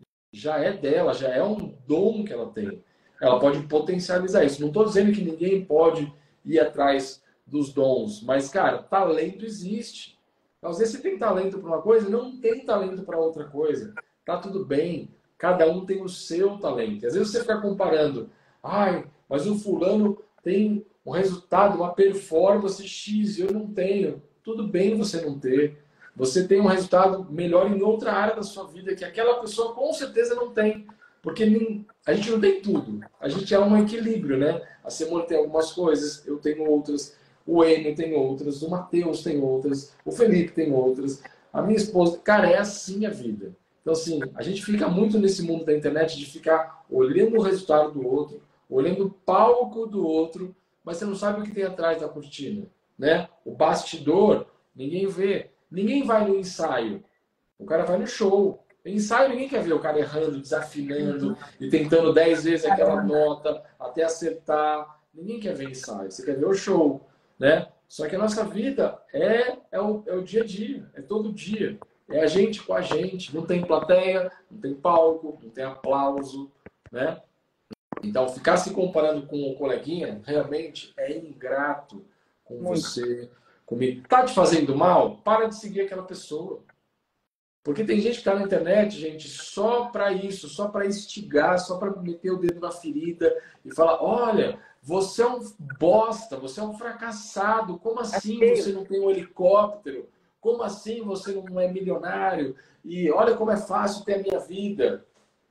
Já é dela, já é um dom que ela tem. Ela pode potencializar isso. Não estou dizendo que ninguém pode ir atrás dos dons. Mas, cara, talento existe. Às vezes você tem talento para uma coisa e não tem talento para outra coisa. Tá tudo bem. Cada um tem o seu talento. Às vezes você fica comparando. Ai, mas o fulano tem um resultado, uma performance X e eu não tenho. Tudo bem você não ter. Você tem um resultado melhor em outra área da sua vida que aquela pessoa com certeza não tem. Porque a gente não tem tudo. A gente é um equilíbrio, né? A Simone tem algumas coisas, eu tenho outras. O Enio tem outras, o Matheus tem outras, o Felipe tem outras, a minha esposa... Cara, é assim a vida. Então, assim, a gente fica muito nesse mundo da internet de ficar olhando o resultado do outro, olhando o palco do outro, mas você não sabe o que tem atrás da cortina, né? O bastidor, ninguém vê. Ninguém vai no ensaio. O cara vai no show. Ensaio, ninguém quer ver o cara errando, desafinando e tentando dez vezes aquela nota até acertar. Ninguém quer ver ensaio. Você quer ver o show, né? Só que a nossa vida é, é, o, é o dia a dia, é todo dia. É a gente com a gente. Não tem plateia, não tem palco, não tem aplauso, né? Então, ficar se comparando com o coleguinha realmente é ingrato com Muito. você, comigo. Tá te fazendo mal? Para de seguir aquela pessoa. Porque tem gente que tá na internet, gente, só para isso, só para instigar, só para meter o dedo na ferida e falar: olha, você é um bosta, você é um fracassado. Como assim você não tem um helicóptero? Como assim você não é milionário? E olha como é fácil ter a minha vida.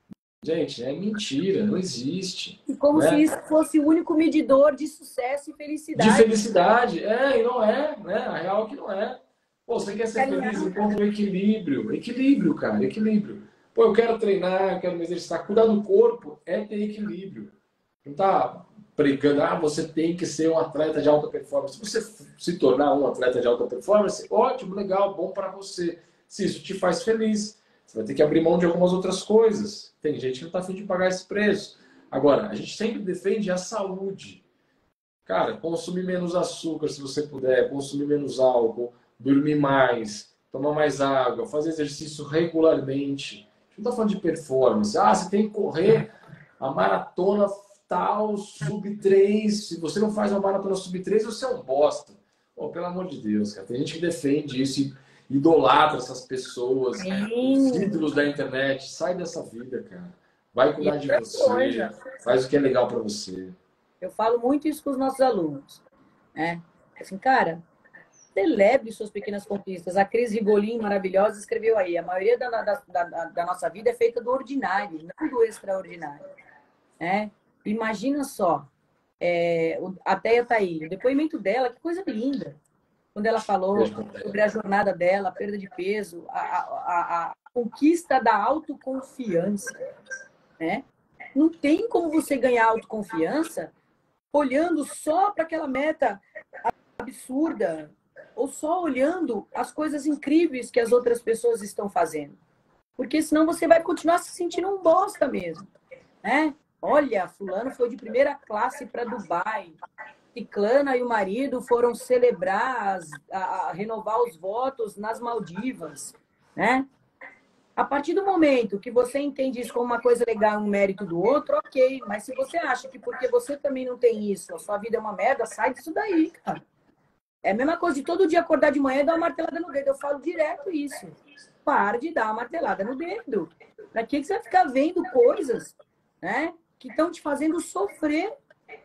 Gente, é mentira, não existe. E como né? se isso fosse o único medidor de sucesso e felicidade. De felicidade, é, e não é, né? A real é que não é. Pô, você quer ser feliz? Encontra o equilíbrio. Equilíbrio, cara, equilíbrio. Pô, eu quero treinar, eu quero me exercitar. Cuidar do corpo é ter equilíbrio. Não tá pregando, ah, você tem que ser um atleta de alta performance. Se você se tornar um atleta de alta performance, ótimo, legal, bom para você. Se isso te faz feliz, você vai ter que abrir mão de algumas outras coisas. Tem gente que não tá afim de pagar esse preço. Agora, a gente sempre defende a saúde. Cara, consumir menos açúcar se você puder, consumir menos álcool, dormir mais, tomar mais água, fazer exercício regularmente. A gente não está falando de performance. Ah, você tem que correr a maratona tal, sub três. Se você não faz uma maratona sub três, você é um bosta. Pô, pelo amor de Deus, cara. Tem gente que defende isso e idolatra essas pessoas, os ídolos da internet. Sai dessa vida, cara. Vai cuidar de você. Coisa. Faz o que é legal para você. Eu falo muito isso com os nossos alunos. Né? Assim, cara, celebre suas pequenas conquistas. A Cris Rigolin, maravilhosa, escreveu aí: a maioria da, da, da, da nossa vida é feita do ordinário, não do extraordinário. Né? Imagina só, é, a Teia tá aí, o depoimento dela, que coisa linda. Quando ela falou sobre a jornada dela, a perda de peso, a, a, a, a conquista da autoconfiança. Né? Não tem como você ganhar autoconfiança olhando só para aquela meta absurda, ou só olhando as coisas incríveis que as outras pessoas estão fazendo. Porque senão você vai continuar se sentindo um bosta mesmo. Né? Olha, fulano foi de primeira classe para Dubai. Ciclana e o marido foram celebrar, as, a, a, renovar os votos nas Maldivas. Né? A partir do momento que você entende isso como uma coisa legal, um mérito do outro, ok. Mas se você acha que porque você também não tem isso, a sua vida é uma merda, sai disso daí, cara. É a mesma coisa de todo dia acordar de manhã e dar uma martelada no dedo. Eu falo direto isso. Para de dar uma martelada no dedo. Pra que você vai ficar vendo coisas, né, que estão te fazendo sofrer?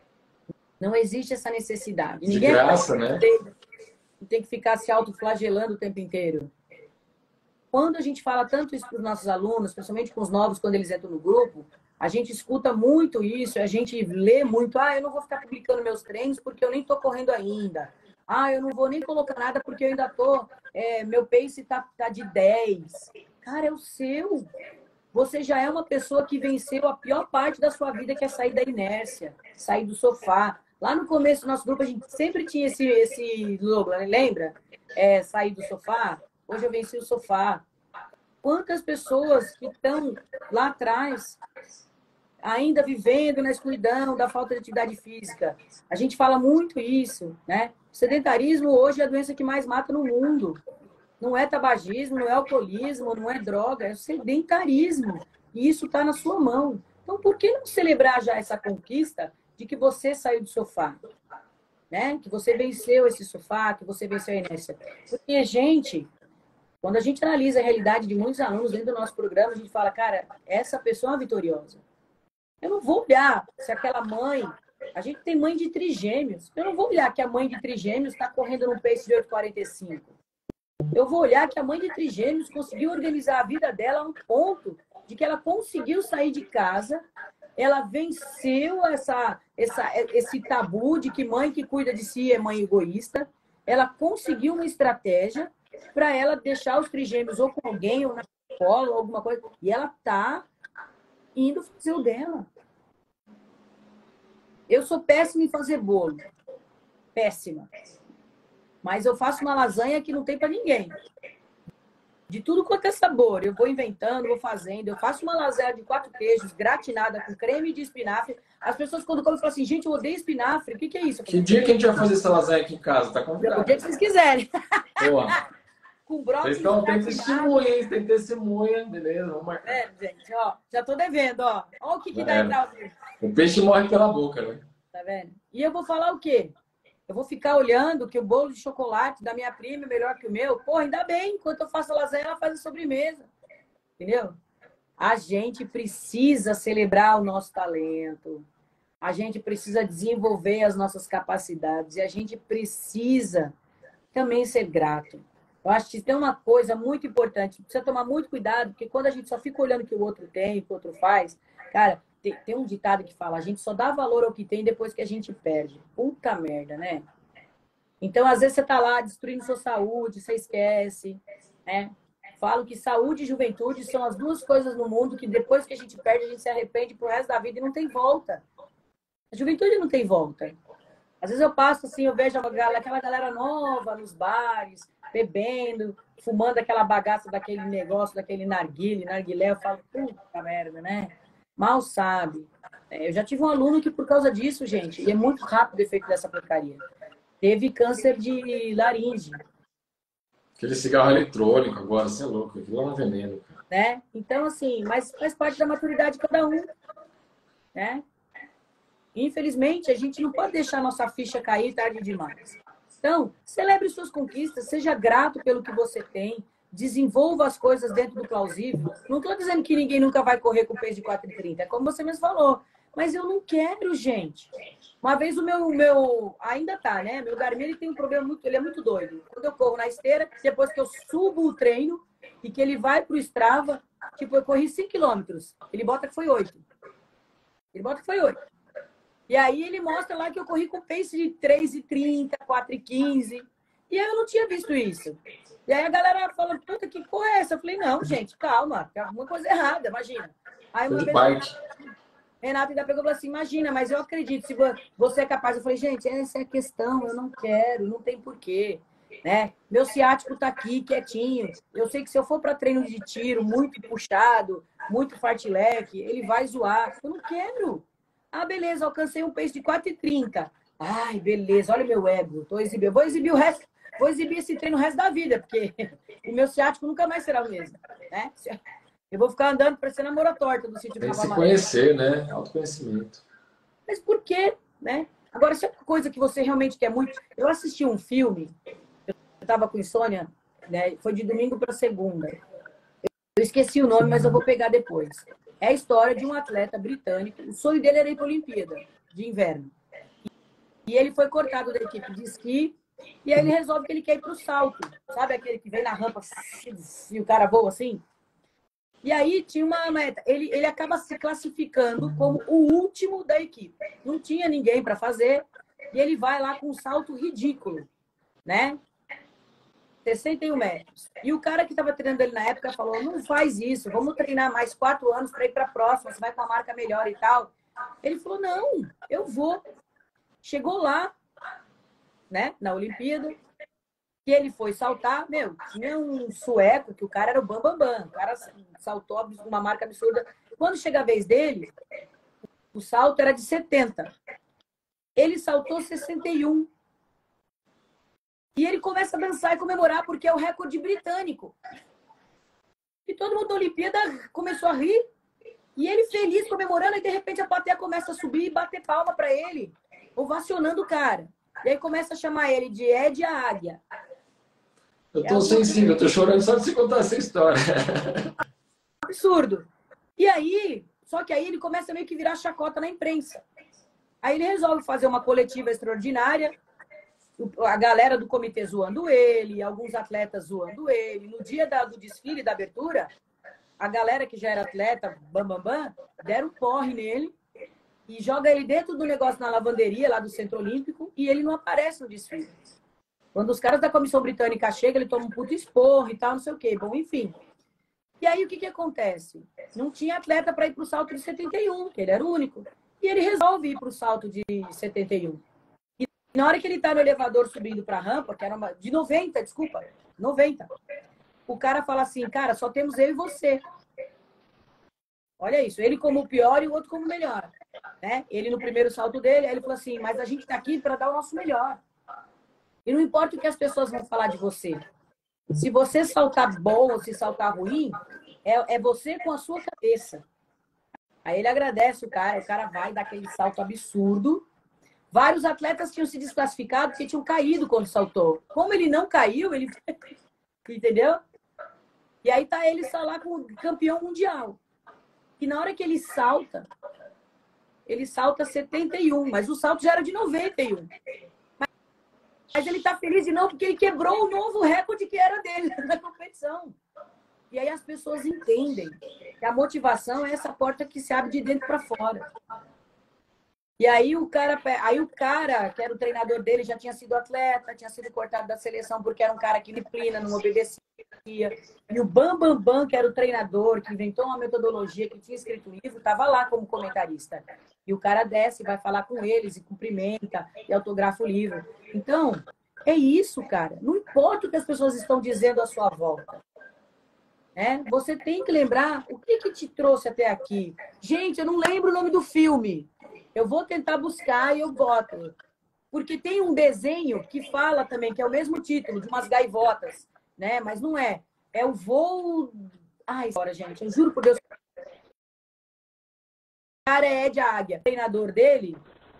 Não existe essa necessidade. De Ninguém graça, né? tem que ficar se autoflagelando o tempo inteiro. Quando a gente fala tanto isso para os nossos alunos, principalmente com os novos, quando eles entram no grupo, a gente escuta muito isso, a gente lê muito: ah, eu não vou ficar publicando meus treinos porque eu nem estou correndo ainda. Ah, eu não vou nem colocar nada porque eu ainda estou... É, meu pace está tá de dez. Cara, é o seu. Você já é uma pessoa que venceu a pior parte da sua vida, que é sair da inércia, sair do sofá. Lá no começo do nosso grupo, a gente sempre tinha esse, esse logo, lembra? É, sair do sofá. Hoje eu venci o sofá. Quantas pessoas que estão lá atrás, ainda vivendo na escuridão da falta de atividade física? A gente fala muito isso, né? O sedentarismo hoje é a doença que mais mata no mundo. Não é tabagismo, não é alcoolismo, não é droga, é o sedentarismo. E isso está na sua mão. Então, por que não celebrar já essa conquista de que você saiu do sofá? Né? Que você venceu esse sofá, que você venceu a inércia. Porque, gente... Quando a gente analisa a realidade de muitos alunos dentro do nosso programa, a gente fala: cara, essa pessoa é vitoriosa. Eu não vou olhar se aquela mãe... A gente tem mãe de trigêmeos. Eu não vou olhar que a mãe de trigêmeos está correndo num pace de oito quarenta e cinco. Eu vou olhar que a mãe de trigêmeos conseguiu organizar a vida dela a um ponto de que ela conseguiu sair de casa, ela venceu essa, essa, esse tabu de que mãe que cuida de si é mãe egoísta. Ela conseguiu uma estratégia para ela deixar os trigêmeos ou com alguém, ou na escola, ou alguma coisa. E ela tá indo fazer o dela. Eu sou péssima em fazer bolo. péssima. Mas eu faço uma lasanha que não tem para ninguém. De tudo quanto é sabor. Eu vou inventando, vou fazendo. Eu faço uma lasanha de quatro queijos, gratinada com creme de espinafre. As pessoas, quando comem, falam assim, gente, eu odeio espinafre. O que, que é isso? Que dia que a gente vai fazer essa lasanha aqui em casa? Tá convidado. O dia que vocês quiserem. Boa. Com brócolis. Vocês estão, tem testemunha, hein? Tem testemunha. Beleza, vamos marcar. É, gente, ó. Já tô devendo, ó. Ó o que, que dá entrar ao vivo. O peixe morre pela boca, né? Tá vendo? E eu vou falar o quê? Eu vou ficar olhando que o bolo de chocolate da minha prima é melhor que o meu. Pô, ainda bem. Enquanto eu faço a lasanha, ela faz a sobremesa. Entendeu? A gente precisa celebrar o nosso talento. A gente precisa desenvolver as nossas capacidades. E a gente precisa também ser grato. Eu acho que tem uma coisa muito importante. Precisa tomar muito cuidado, porque quando a gente só fica olhando o que o outro tem, o que o outro faz... Cara, tem, tem um ditado que fala, a gente só dá valor ao que tem depois que a gente perde. Puta merda, né? Então, às vezes, você tá lá destruindo sua saúde, você esquece, né? Falo que saúde e juventude são as duas coisas no mundo que depois que a gente perde, a gente se arrepende pro resto da vida e não tem volta. A juventude não tem volta. Às vezes eu passo assim, eu vejo aquela galera nova nos bares, bebendo, fumando aquela bagaça daquele negócio, daquele narguile, narguilé. Eu falo, puta merda, né? Mal sabe. Eu já tive um aluno que, por causa disso, gente, e é muito rápido o efeito dessa porcaria, teve câncer de laringe. Aquele cigarro eletrônico agora, você é louco, aquilo é um veneno, cara. Né? Então, assim, mas faz parte da maturidade de cada um. Né? Infelizmente, a gente não pode deixar a nossa ficha cair tarde demais. Então, celebre suas conquistas, seja grato pelo que você tem, desenvolva as coisas dentro do plausível. Não estou dizendo que ninguém nunca vai correr com peso de quatro e trinta, é como você mesmo falou. Mas eu não quero, gente. Uma vez o meu, meu ainda tá, né? Meu Garmin, ele tem um problema muito, ele é muito doido. Quando eu corro na esteira, depois que eu subo o treino e que ele vai pro Strava, tipo, eu corri cinco quilômetros, ele bota que foi oito. Ele bota que foi oito. E aí ele mostra lá que eu corri com pace de três e trinta, quatro e quinze. E aí eu não tinha visto isso. E aí a galera fala, puta, que porra é essa? Eu falei, não, gente, calma, tem alguma coisa errada, imagina. Aí uma vez Renata ainda pegou e falou assim, imagina, mas eu acredito, se você é capaz. Eu falei, gente, essa é a questão, eu não quero, não tem porquê. Né? Meu ciático tá aqui, quietinho. Eu sei que se eu for para treino de tiro, muito puxado, muito fartlek, ele vai zoar. Eu não quero. Ah, beleza, alcancei um pace de quatro e trinta. Ai, beleza, olha meu ego. Tô exibindo. Vou exibir o resto, vou exibir esse treino o resto da vida, porque o meu ciático nunca mais será o mesmo. Né? Eu vou ficar andando parecendo a mora torta do sítio do Tem que se conhecer, né? Autoconhecimento. Mas por quê? Né? Agora, se é uma coisa que você realmente quer muito... Eu assisti um filme, eu estava com insônia, né? Foi de domingo para segunda. Eu esqueci o nome, mas eu vou pegar depois. É a história de um atleta britânico. O sonho dele era ir para a Olimpíada de inverno. E ele foi cortado da equipe de esqui. E aí ele resolve que ele quer ir para o salto. Sabe aquele que vem na rampa e o cara voa assim? E aí tinha uma meta. Ele, ele acaba se classificando como o último da equipe. Não tinha ninguém para fazer. E ele vai lá com um salto ridículo. Né? sessenta e um metros. E o cara que estava treinando ele na época falou, não faz isso, vamos treinar mais quatro anos para ir para a próxima, você vai com uma marca melhor e tal. Ele falou, não, eu vou. Chegou lá, né, na Olimpíada, que ele foi saltar, meu, tinha um sueco, que o cara era o Bam Bam Bam, o cara saltou uma marca absurda. Quando chega a vez dele, o salto era de setenta. Ele saltou sessenta e um. E ele começa a dançar e comemorar, porque é o recorde britânico. E todo mundo da Olimpíada começou a rir. E ele feliz, comemorando, e de repente a plateia começa a subir e bater palma para ele, ovacionando o cara. E aí começa a chamar ele de Ed a Águia. Eu tô é sensível, eu tô chorando só de você contar essa história. Absurdo. E aí, só que aí ele começa meio que virar chacota na imprensa. Aí ele resolve fazer uma coletiva extraordinária, a galera do comitê zoando ele, alguns atletas zoando ele. No dia da, do desfile, da abertura, a galera que já era atleta, bam, bam, bam, deram um porre nele e joga ele dentro do negócio na lavanderia, lá do Centro Olímpico, e ele não aparece no desfile. Quando os caras da comissão britânica chegam, ele toma um puto esporro e tal, não sei o quê. Bom, enfim. E aí, o que que acontece? Não tinha atleta para ir para o salto de setenta e um, que ele era o único. E ele resolve ir para o salto de setenta e um. Na hora que ele tá no elevador subindo pra rampa, que era uma, de noventa, desculpa, noventa, o cara fala assim, cara, só temos eu e você. Olha isso, ele como o pior e o outro como o melhor. Né? Ele no primeiro salto dele, aí ele falou assim, mas a gente tá aqui para dar o nosso melhor. E não importa o que as pessoas vão falar de você. Se você saltar bom ou se saltar ruim, é, é você com a sua cabeça. Aí ele agradece o cara, o cara vai dar aquele salto absurdo. Vários atletas tinham se desclassificado porque tinham caído quando saltou. Como ele não caiu, ele... Entendeu? E aí tá ele só lá com o campeão mundial. E na hora que ele salta, ele salta setenta e um, mas o salto já era de noventa e um. Mas ele tá feliz de não, porque ele quebrou o novo recorde que era dele na competição. E aí as pessoas entendem que a motivação é essa porta que se abre de dentro para fora. E aí o cara, aí o cara, que era o treinador dele, já tinha sido atleta, tinha sido cortado da seleção porque era um cara que disciplina, não obedecia. E o Bam Bam Bam, que era o treinador, que inventou uma metodologia, que tinha escrito livro, estava lá como comentarista. E o cara desce, vai falar com eles, e cumprimenta, e autografa o livro. Então, é isso, cara. Não importa o que as pessoas estão dizendo à sua volta. É? Você tem que lembrar o que, que te trouxe até aqui. Gente, eu não lembro o nome do filme. Eu vou tentar buscar e eu boto. Porque tem um desenho que fala também, que é o mesmo título, de umas gaivotas, né? Mas não é. É o voo... Ai, agora, gente, eu juro por Deus. O cara é de águia. O treinador dele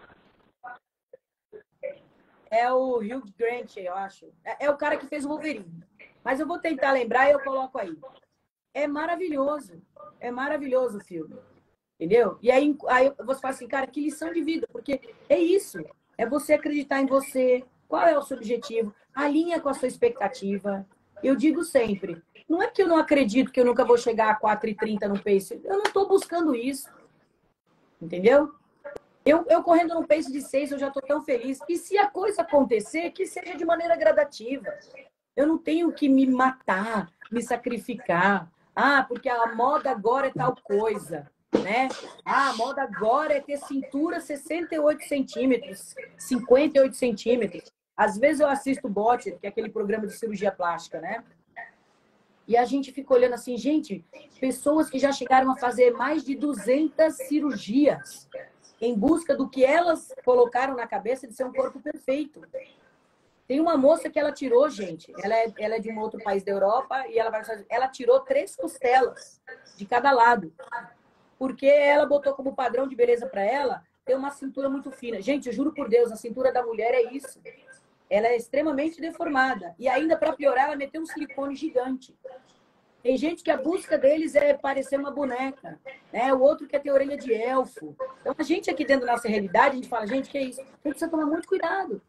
é o Hugh Grant, eu acho. É, é o cara que fez o Wolverine. Mas eu vou tentar lembrar e eu coloco aí. É maravilhoso. É maravilhoso o filme. Entendeu? E aí, aí você fala assim, cara, que lição de vida. Porque é isso. É você acreditar em você. Qual é o seu objetivo? Alinha com a sua expectativa. Eu digo sempre, não é que eu não acredito que eu nunca vou chegar a quatro e trinta no pace. Eu não estou buscando isso. Entendeu? Eu, eu correndo no pace de seis, eu já estou tão feliz. E se a coisa acontecer, que seja de maneira gradativa. Eu não tenho que me matar, me sacrificar. Ah, porque a moda agora é tal coisa, né? Ah, a moda agora é ter cintura sessenta e oito centímetros, cinquenta e oito centímetros. Às vezes eu assisto o Bot, que é aquele programa de cirurgia plástica, né? E a gente fica olhando assim, gente, pessoas que já chegaram a fazer mais de duzentas cirurgias em busca do que elas colocaram na cabeça de ser um corpo perfeito. Tem uma moça que ela tirou, gente, ela é, ela é de um outro país da Europa e ela vai fazer, ela tirou três costelas de cada lado, porque ela botou como padrão de beleza para ela ter uma cintura muito fina. Gente, eu juro por Deus, a cintura da mulher é isso. Ela é extremamente deformada. E ainda, para piorar, ela meteu um silicone gigante. Tem gente que a busca deles é parecer uma boneca, né? O outro quer ter orelha de elfo. Então, a gente aqui dentro da nossa realidade, a gente fala, gente, que é isso? A gente precisa tomar muito cuidado.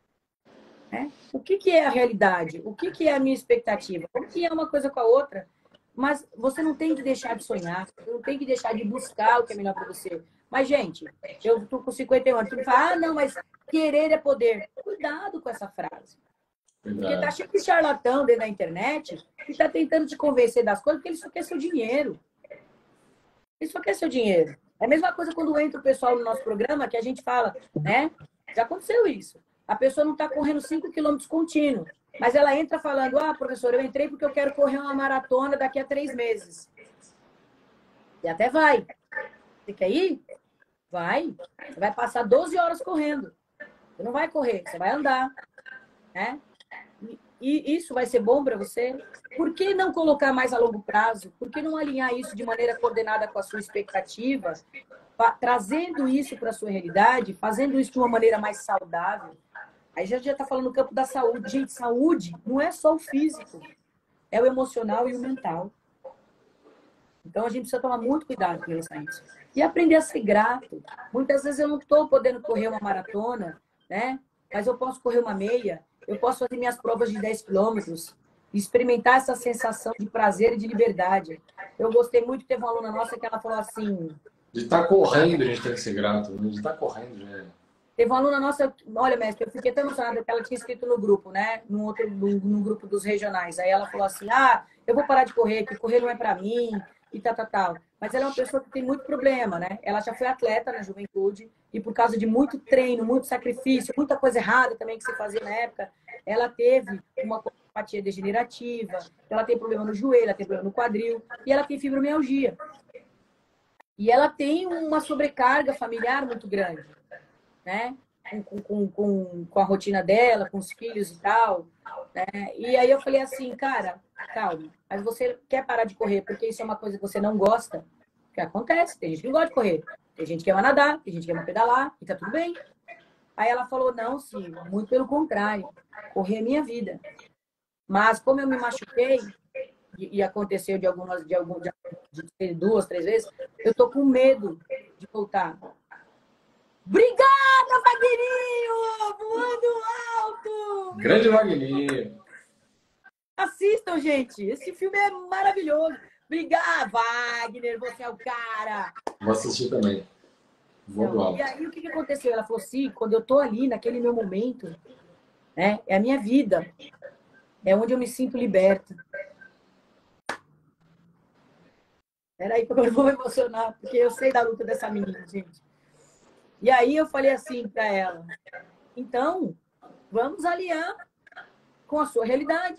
Né? O que, que é a realidade? O que, que é a minha expectativa? O que é uma coisa com a outra? Mas você não tem que deixar de sonhar, você não tem que deixar de buscar o que é melhor para você. Mas, gente, eu tô com cinquenta e um anos, tu me fala, ah, não, mas querer é poder. Cuidado com essa frase. Verdade. Porque tá cheio de charlatão dentro da internet que tá tentando te convencer das coisas porque ele só quer seu dinheiro. Ele só quer seu dinheiro. É a mesma coisa quando entra o pessoal no nosso programa que a gente fala, né? Já aconteceu isso. A pessoa não está correndo cinco quilômetros contínuo, mas ela entra falando, ah, professor, eu entrei porque eu quero correr uma maratona daqui a três meses. E até vai. Você quer ir? Vai. Você vai passar doze horas correndo. Você não vai correr, você vai andar. Né? E isso vai ser bom para você? Por que não colocar mais a longo prazo? Por que não alinhar isso de maneira coordenada com a sua expectativa? Trazendo isso para a sua realidade, fazendo isso de uma maneira mais saudável. Aí já já está falando no campo da saúde. Gente, saúde não é só o físico, é o emocional e o mental. Então a gente precisa tomar muito cuidado com relação a isso. E aprender a ser grato. Muitas vezes eu não estou podendo correr uma maratona, né? Mas eu posso correr uma meia, eu posso fazer minhas provas de dez quilômetros, experimentar essa sensação de prazer e de liberdade. Eu gostei muito, teve uma aluna nossa que ela falou assim... De estar tá correndo, a gente tem que ser grato. De estar tá correndo, já é. Teve uma aluna nossa, olha, mestre, eu fiquei tão emocionada que ela tinha escrito no grupo, né? No, outro, no, no grupo dos regionais. Aí ela falou assim, ah, eu vou parar de correr, que correr não é para mim, e tal, tal, tal. Mas ela é uma pessoa que tem muito problema, né? Ela já foi atleta na juventude e por causa de muito treino, muito sacrifício, muita coisa errada também que se fazia na época, ela teve uma apatia degenerativa, ela tem problema no joelho, ela tem problema no quadril e ela tem fibromialgia. E ela tem uma sobrecarga familiar muito grande, né? Com, com, com, com a rotina dela, com os filhos e tal. Né? E aí eu falei assim, cara, calma, mas você quer parar de correr porque isso é uma coisa que você não gosta? O que acontece? Tem gente que não gosta de correr, tem gente que ama nadar, tem gente que ama pedalar, e tá tudo bem. Aí ela falou, não, sim, muito pelo contrário, correr é minha vida. Mas como eu me machuquei, e aconteceu de algumas, de, algum, de duas, três vezes, eu tô com medo de voltar. Obrigada, Wagninho! Voando alto! Grande Wagninho! Assistam, gente! Esse filme é maravilhoso! Obrigada, Wagner! Você é o cara! Vou assistir também. Voando então, alto. E aí, o que aconteceu? Ela falou assim, quando eu tô ali, naquele meu momento, né, é a minha vida. É onde eu me sinto liberta. Peraí, que eu vou me emocionar, porque eu sei da luta dessa menina, gente. E aí eu falei assim para ela, então, vamos alinhar com a sua realidade.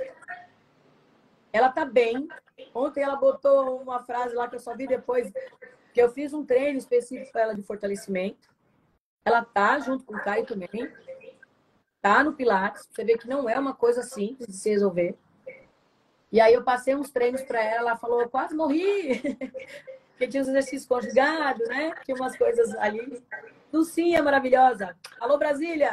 Ela tá bem. Ontem ela botou uma frase lá que eu só vi depois, que eu fiz um treino específico para ela de fortalecimento. Ela tá junto com o Caio também. Tá no Pilates. Você vê que não é uma coisa simples de se resolver. E aí eu passei uns treinos para ela, ela falou, eu quase morri. Porque tinha os exercícios conjugados, né? Tinha umas coisas ali. Lucinha maravilhosa. Alô, Brasília!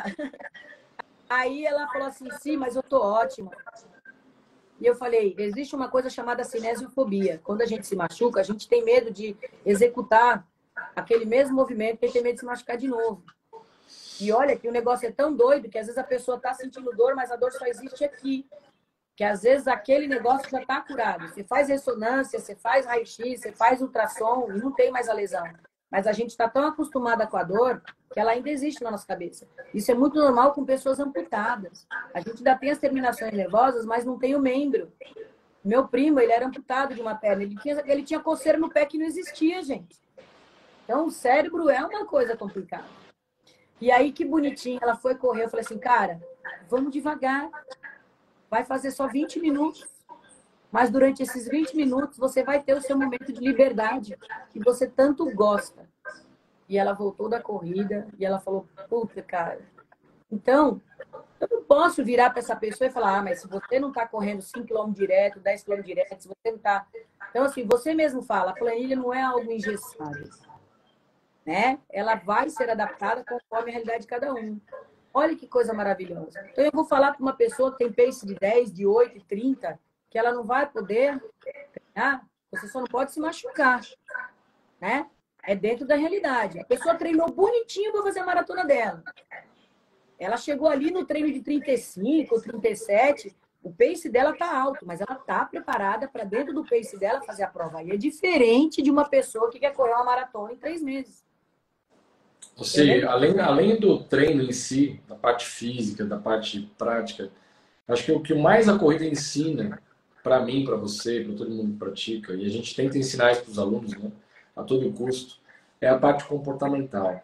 Aí ela falou assim, sim, mas eu tô ótima. E eu falei, existe uma coisa chamada cinesiofobia. Quando a gente se machuca, a gente tem medo de executar aquele mesmo movimento, porque tem medo de se machucar de novo. E olha que o negócio é tão doido que às vezes a pessoa tá sentindo dor, mas a dor só existe aqui. Que às vezes aquele negócio já está curado. Você faz ressonância, você faz raio-x, você faz ultrassom e não tem mais a lesão. Mas a gente está tão acostumada com a dor que ela ainda existe na nossa cabeça. Isso é muito normal com pessoas amputadas. A gente ainda tem as terminações nervosas, mas não tem o membro. Meu primo, ele era amputado de uma perna. Ele tinha, ele tinha coceira no pé que não existia, gente. Então, o cérebro é uma coisa complicada. E aí, que bonitinho, ela foi correr. Eu falei assim, cara, vamos devagar. Vai fazer só vinte minutos. Mas durante esses vinte minutos, você vai ter o seu momento de liberdade, que você tanto gosta. E ela voltou da corrida e ela falou, puta, cara. Então, eu não posso virar para essa pessoa e falar, ah, mas se você não está correndo cinco quilômetros direto, dez quilômetros direto, se você não está... Então, assim, você mesmo fala, a planilha não é algo engessado. Né? Ela vai ser adaptada conforme a realidade de cada um. Olha que coisa maravilhosa. Então, eu vou falar para uma pessoa que tem pace de dez, de oito, de trinta, que ela não vai poder treinar, você só não pode se machucar, né? É dentro da realidade. A pessoa treinou bonitinho para fazer a maratona dela. Ela chegou ali no treino de trinta e cinco, trinta e sete, o pace dela tá alto, mas ela tá preparada para dentro do pace dela fazer a prova. E é diferente de uma pessoa que quer correr uma maratona em três meses. Você, além, além do treino em si, da parte física, da parte prática, acho que o que mais a corrida ensina, para mim, para você, para todo mundo que pratica, e a gente tenta ensinar isso para os alunos, né, a todo custo, é a parte comportamental.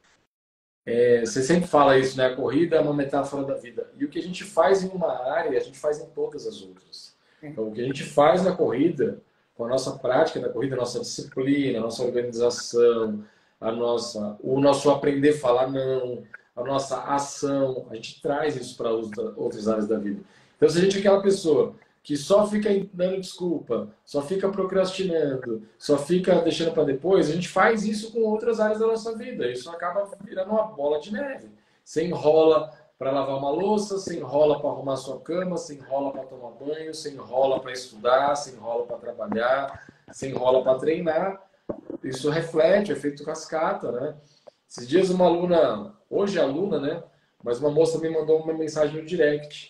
É, você sempre fala isso, né? A corrida é uma metáfora da vida. E o que a gente faz em uma área, a gente faz em todas as outras. Então, o que a gente faz na corrida, com a nossa prática da corrida, a nossa disciplina, a nossa organização, a nossa, o nosso aprender a falar não, a nossa ação, a gente traz isso para outras áreas da vida. Então, se a gente é aquela pessoa que só fica dando desculpa, só fica procrastinando, só fica deixando para depois, a gente faz isso com outras áreas da nossa vida. Isso acaba virando uma bola de neve. Você enrola para lavar uma louça, você enrola para arrumar sua cama, você enrola para tomar banho, você enrola para estudar, você enrola para trabalhar, você enrola para treinar. Isso reflete o efeito cascata, né? Esses dias uma aluna, hoje é aluna, né? Mas uma moça me mandou uma mensagem no direct.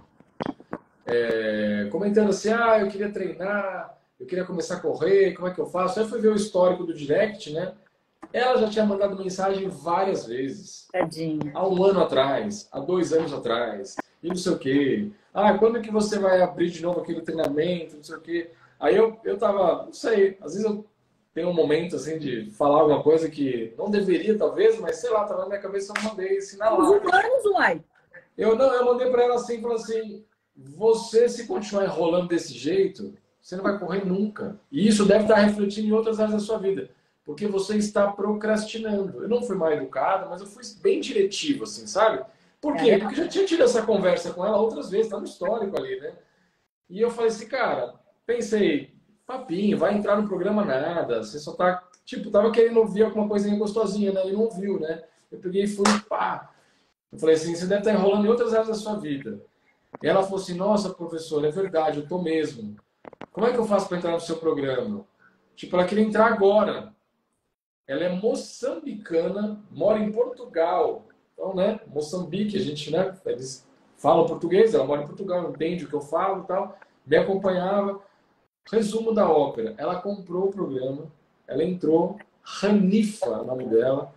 É, comentando assim, ah, eu queria treinar, eu queria começar a correr, como é que eu faço? Aí eu fui ver o histórico do direct, né? Ela já tinha mandado mensagem várias vezes. Tadinha. Há um ano atrás, há dois anos atrás, e não sei o quê. Ah, quando que você vai abrir de novo aquele treinamento, não sei o quê. Aí eu, eu tava, não sei, às vezes eu tenho um momento assim de falar alguma coisa que não deveria, talvez, mas sei lá, tava na minha cabeça, eu mandei assim na Os live. humanos, uai. Eu não, eu mandei para ela assim, falando assim, você se continuar enrolando desse jeito, você não vai correr nunca. E isso deve estar refletindo em outras áreas da sua vida, porque você está procrastinando. Eu não fui mal educado, mas eu fui bem diretivo, assim, sabe? Por quê? É, Porque eu já tinha tido essa conversa com ela outras vezes, tá no histórico ali, né? E eu falei assim, cara, pensei, papinho, vai entrar no programa nada, você só tá, tipo, tava querendo ouvir alguma coisinha gostosinha, né? E não ouviu, né? Eu peguei e fui, pá. Eu falei assim, você deve estar enrolando em outras áreas da sua vida. E ela falou assim, nossa, professor, é verdade, eu tô mesmo. Como é que eu faço para entrar no seu programa? Tipo, ela queria entrar agora. Ela é moçambicana, mora em Portugal. Então, né, Moçambique, a gente, né, eles falam português, ela mora em Portugal, entende o que eu falo e tal. Me acompanhava. Resumo da ópera. Ela comprou o programa, ela entrou, Hanifa, é o nome dela,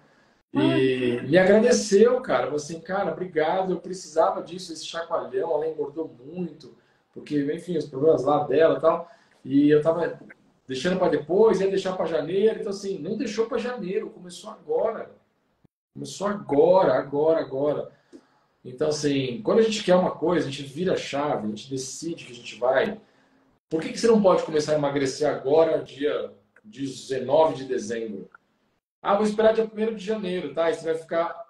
e me agradeceu, cara. Falou assim, cara, obrigado, eu precisava disso, esse chacoalhão, ela engordou muito, porque, enfim, os problemas lá dela e tal. E eu tava deixando para depois, ia deixar para janeiro. Então, assim, não deixou para janeiro, começou agora. Começou agora, agora, agora. Então, assim, quando a gente quer uma coisa, a gente vira a chave, a gente decide que a gente vai. Por que que você não pode começar a emagrecer agora, dia dezenove de dezembro? Ah, vou esperar dia primeiro de janeiro, tá? Aí você vai ficar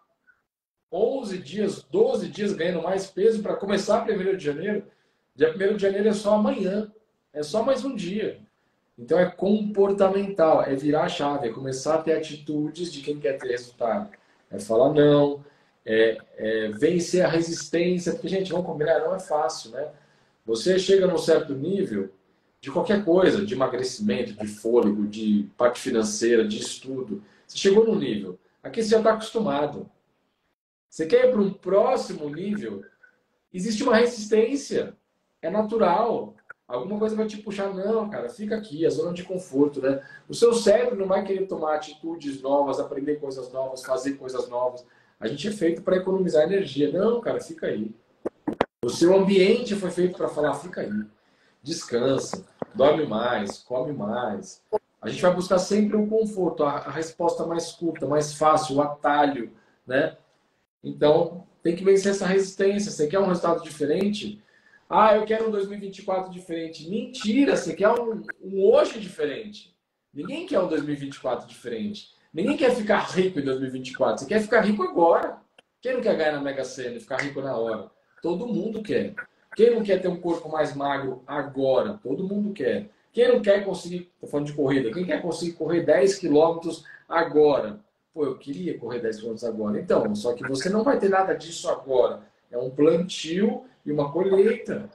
onze dias, doze dias ganhando mais peso para começar primeiro de janeiro. Dia primeiro de janeiro é só amanhã. É só mais um dia. Então é comportamental, é virar a chave, é começar a ter atitudes de quem quer ter resultado. É falar não, é, é vencer a resistência, porque, gente, vamos combinar, não é fácil, né? Você chega num certo nível de qualquer coisa, de emagrecimento, de fôlego, de parte financeira, de estudo. Você chegou num nível, aqui você já está acostumado. Você quer ir para um próximo nível, existe uma resistência, é natural. Alguma coisa vai te puxar, não, cara, fica aqui, a zona de conforto, né? O seu cérebro não vai querer tomar atitudes novas, aprender coisas novas, fazer coisas novas. A gente é feito para economizar energia. Não, cara, fica aí. O seu ambiente foi feito para falar, fica aí. Descansa, dorme mais, come mais. A gente vai buscar sempre o conforto, a, a resposta mais curta, mais fácil, o atalho, né? Então, tem que vencer essa resistência. Você quer um resultado diferente? Ah, eu quero um dois mil e vinte e quatro diferente. Mentira, você quer um, um hoje diferente. Ninguém quer um dois mil e vinte e quatro diferente. Ninguém quer ficar rico em dois mil e vinte e quatro. Você quer ficar rico agora. Quem não quer ganhar na Mega Sena e ficar rico na hora? Todo mundo quer. Quem não quer ter um corpo mais magro agora? Todo mundo quer. Quem não quer conseguir, estou falando de corrida, quem quer conseguir correr dez quilômetros agora? Pô, eu queria correr dez quilômetros agora. Então, só que você não vai ter nada disso agora. É um plantio e uma colheita.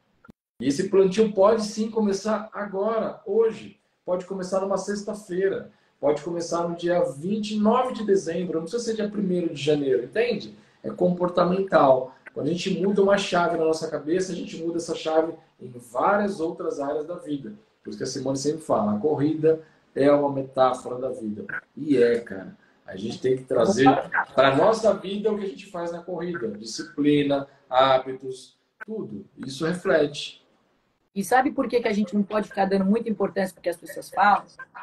E esse plantio pode sim começar agora, hoje. Pode começar numa sexta-feira. Pode começar no dia vinte e nove de dezembro. Não precisa ser dia primeiro de janeiro, entende? É comportamental. Quando a gente muda uma chave na nossa cabeça, a gente muda essa chave em várias outras áreas da vida. Por isso que a Simone sempre fala, a corrida é uma metáfora da vida. E é, cara. A gente tem que trazer para a nossa vida o que a gente faz na corrida. Disciplina, hábitos, tudo. Isso reflete. E sabe por que que a gente não pode ficar dando muita importância porque as pessoas falam?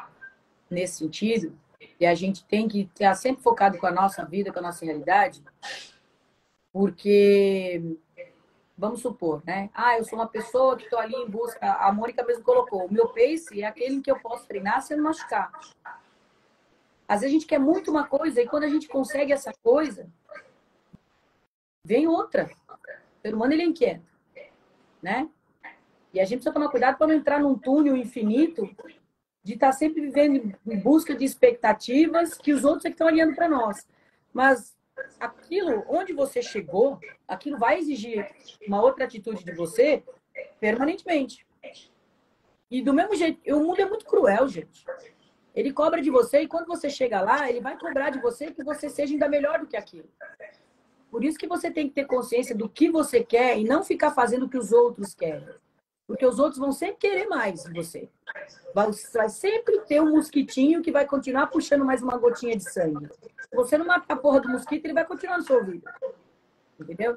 Nesse sentido, e a gente tem que estar sempre focado com a nossa vida, com a nossa realidade, porque, vamos supor, né? Ah, eu sou uma pessoa que estou ali em busca, a Mônica mesmo colocou, o meu pace é aquele em que eu posso treinar sem me machucar. Às vezes a gente quer muito uma coisa e quando a gente consegue essa coisa, vem outra. O ser humano, ele é inquieto, né? E a gente precisa tomar cuidado para não entrar num túnel infinito de estar sempre vivendo em busca de expectativas que os outros é que estão olhando para nós. Mas aquilo, onde você chegou, aquilo vai exigir uma outra atitude de você permanentemente. E do mesmo jeito, o mundo é muito cruel, gente. Ele cobra de você e quando você chega lá, ele vai cobrar de você que você seja ainda melhor do que aquilo. Por isso que você tem que ter consciência do que você quer e não ficar fazendo o que os outros querem. Porque os outros vão sempre querer mais de você. Vai, vai sempre ter um mosquitinho que vai continuar puxando mais uma gotinha de sangue. Se você não matar a porra do mosquito, ele vai continuar no seu ouvido. Entendeu?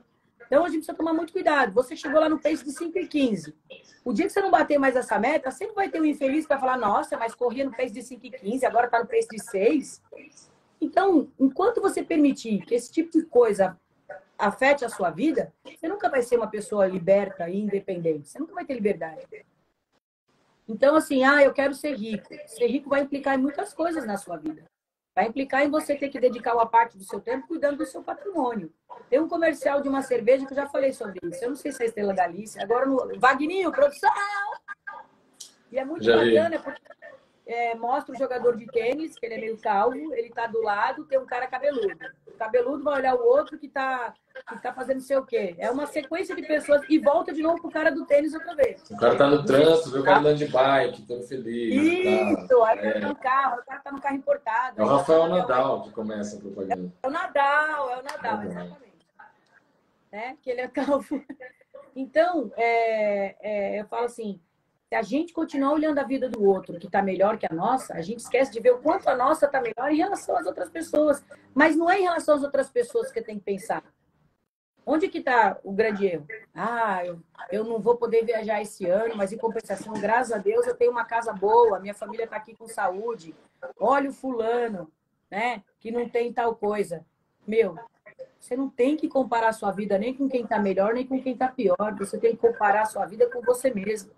Então, a gente precisa tomar muito cuidado. Você chegou lá no pace de cinco e quinze. O dia que você não bater mais essa meta, sempre vai ter um infeliz que vai falar, nossa, mas corria no pace de cinco e quinze, agora está no pace de seis. Então, enquanto você permitir que esse tipo de coisa afete a sua vida, você nunca vai ser uma pessoa liberta e independente. Você nunca vai ter liberdade. Então, assim, ah, eu quero ser rico. Ser rico vai implicar em muitas coisas na sua vida. Vai implicar em você ter que dedicar uma parte do seu tempo cuidando do seu patrimônio. Tem um comercial de uma cerveja que eu já falei sobre isso. Eu não sei se é a Estrela Galícia. Agora, no Vagninho, produção! E é muito já bacana, vi. Porque é, mostra o jogador de tênis, que ele é meio calvo, ele tá do lado, tem um cara cabeludo. O cabeludo vai olhar o outro que tá, que tá fazendo não sei o quê. É uma sequência de pessoas e volta de novo pro cara do tênis outra vez. O cara tá no trânsito, vê o cara andando de bike, todo feliz. Isso, tá, aí o cara tá no carro, o cara tá no carro importado. É o Rafael Nadal que começa a propaganda. É o Nadal, é o Nadal, é exatamente. Né? Que ele é calvo. Então, é, é, eu falo assim, se a gente continuar olhando a vida do outro que está melhor que a nossa, a gente esquece de ver o quanto a nossa está melhor em relação às outras pessoas. Mas não é em relação às outras pessoas que tem que pensar. Onde que está o grande erro? Ah, eu, eu não vou poder viajar esse ano, mas em compensação, graças a Deus, eu tenho uma casa boa, minha família está aqui com saúde. Olha o fulano, né, que não tem tal coisa. Meu, você não tem que comparar a sua vida nem com quem está melhor, nem com quem está pior. Você tem que comparar a sua vida com você mesmo.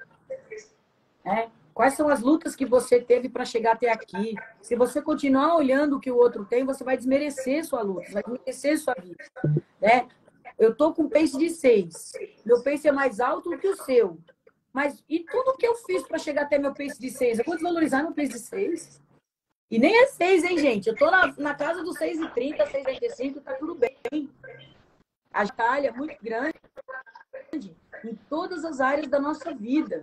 É. Quais são as lutas que você teve para chegar até aqui? Se você continuar olhando o que o outro tem, você vai desmerecer sua luta, vai desmerecer sua vida. Né? Eu tô com pace de seis. Meu pace é mais alto do que o seu. Mas e tudo que eu fiz para chegar até meu pace de seis? Eu vou desvalorizar meu pace de seis? E nem é seis, hein, gente? Eu tô na, na casa dos seis e trinta, seis e vinte e cinco, tá tudo bem. A talha é muito grande em todas as áreas da nossa vida.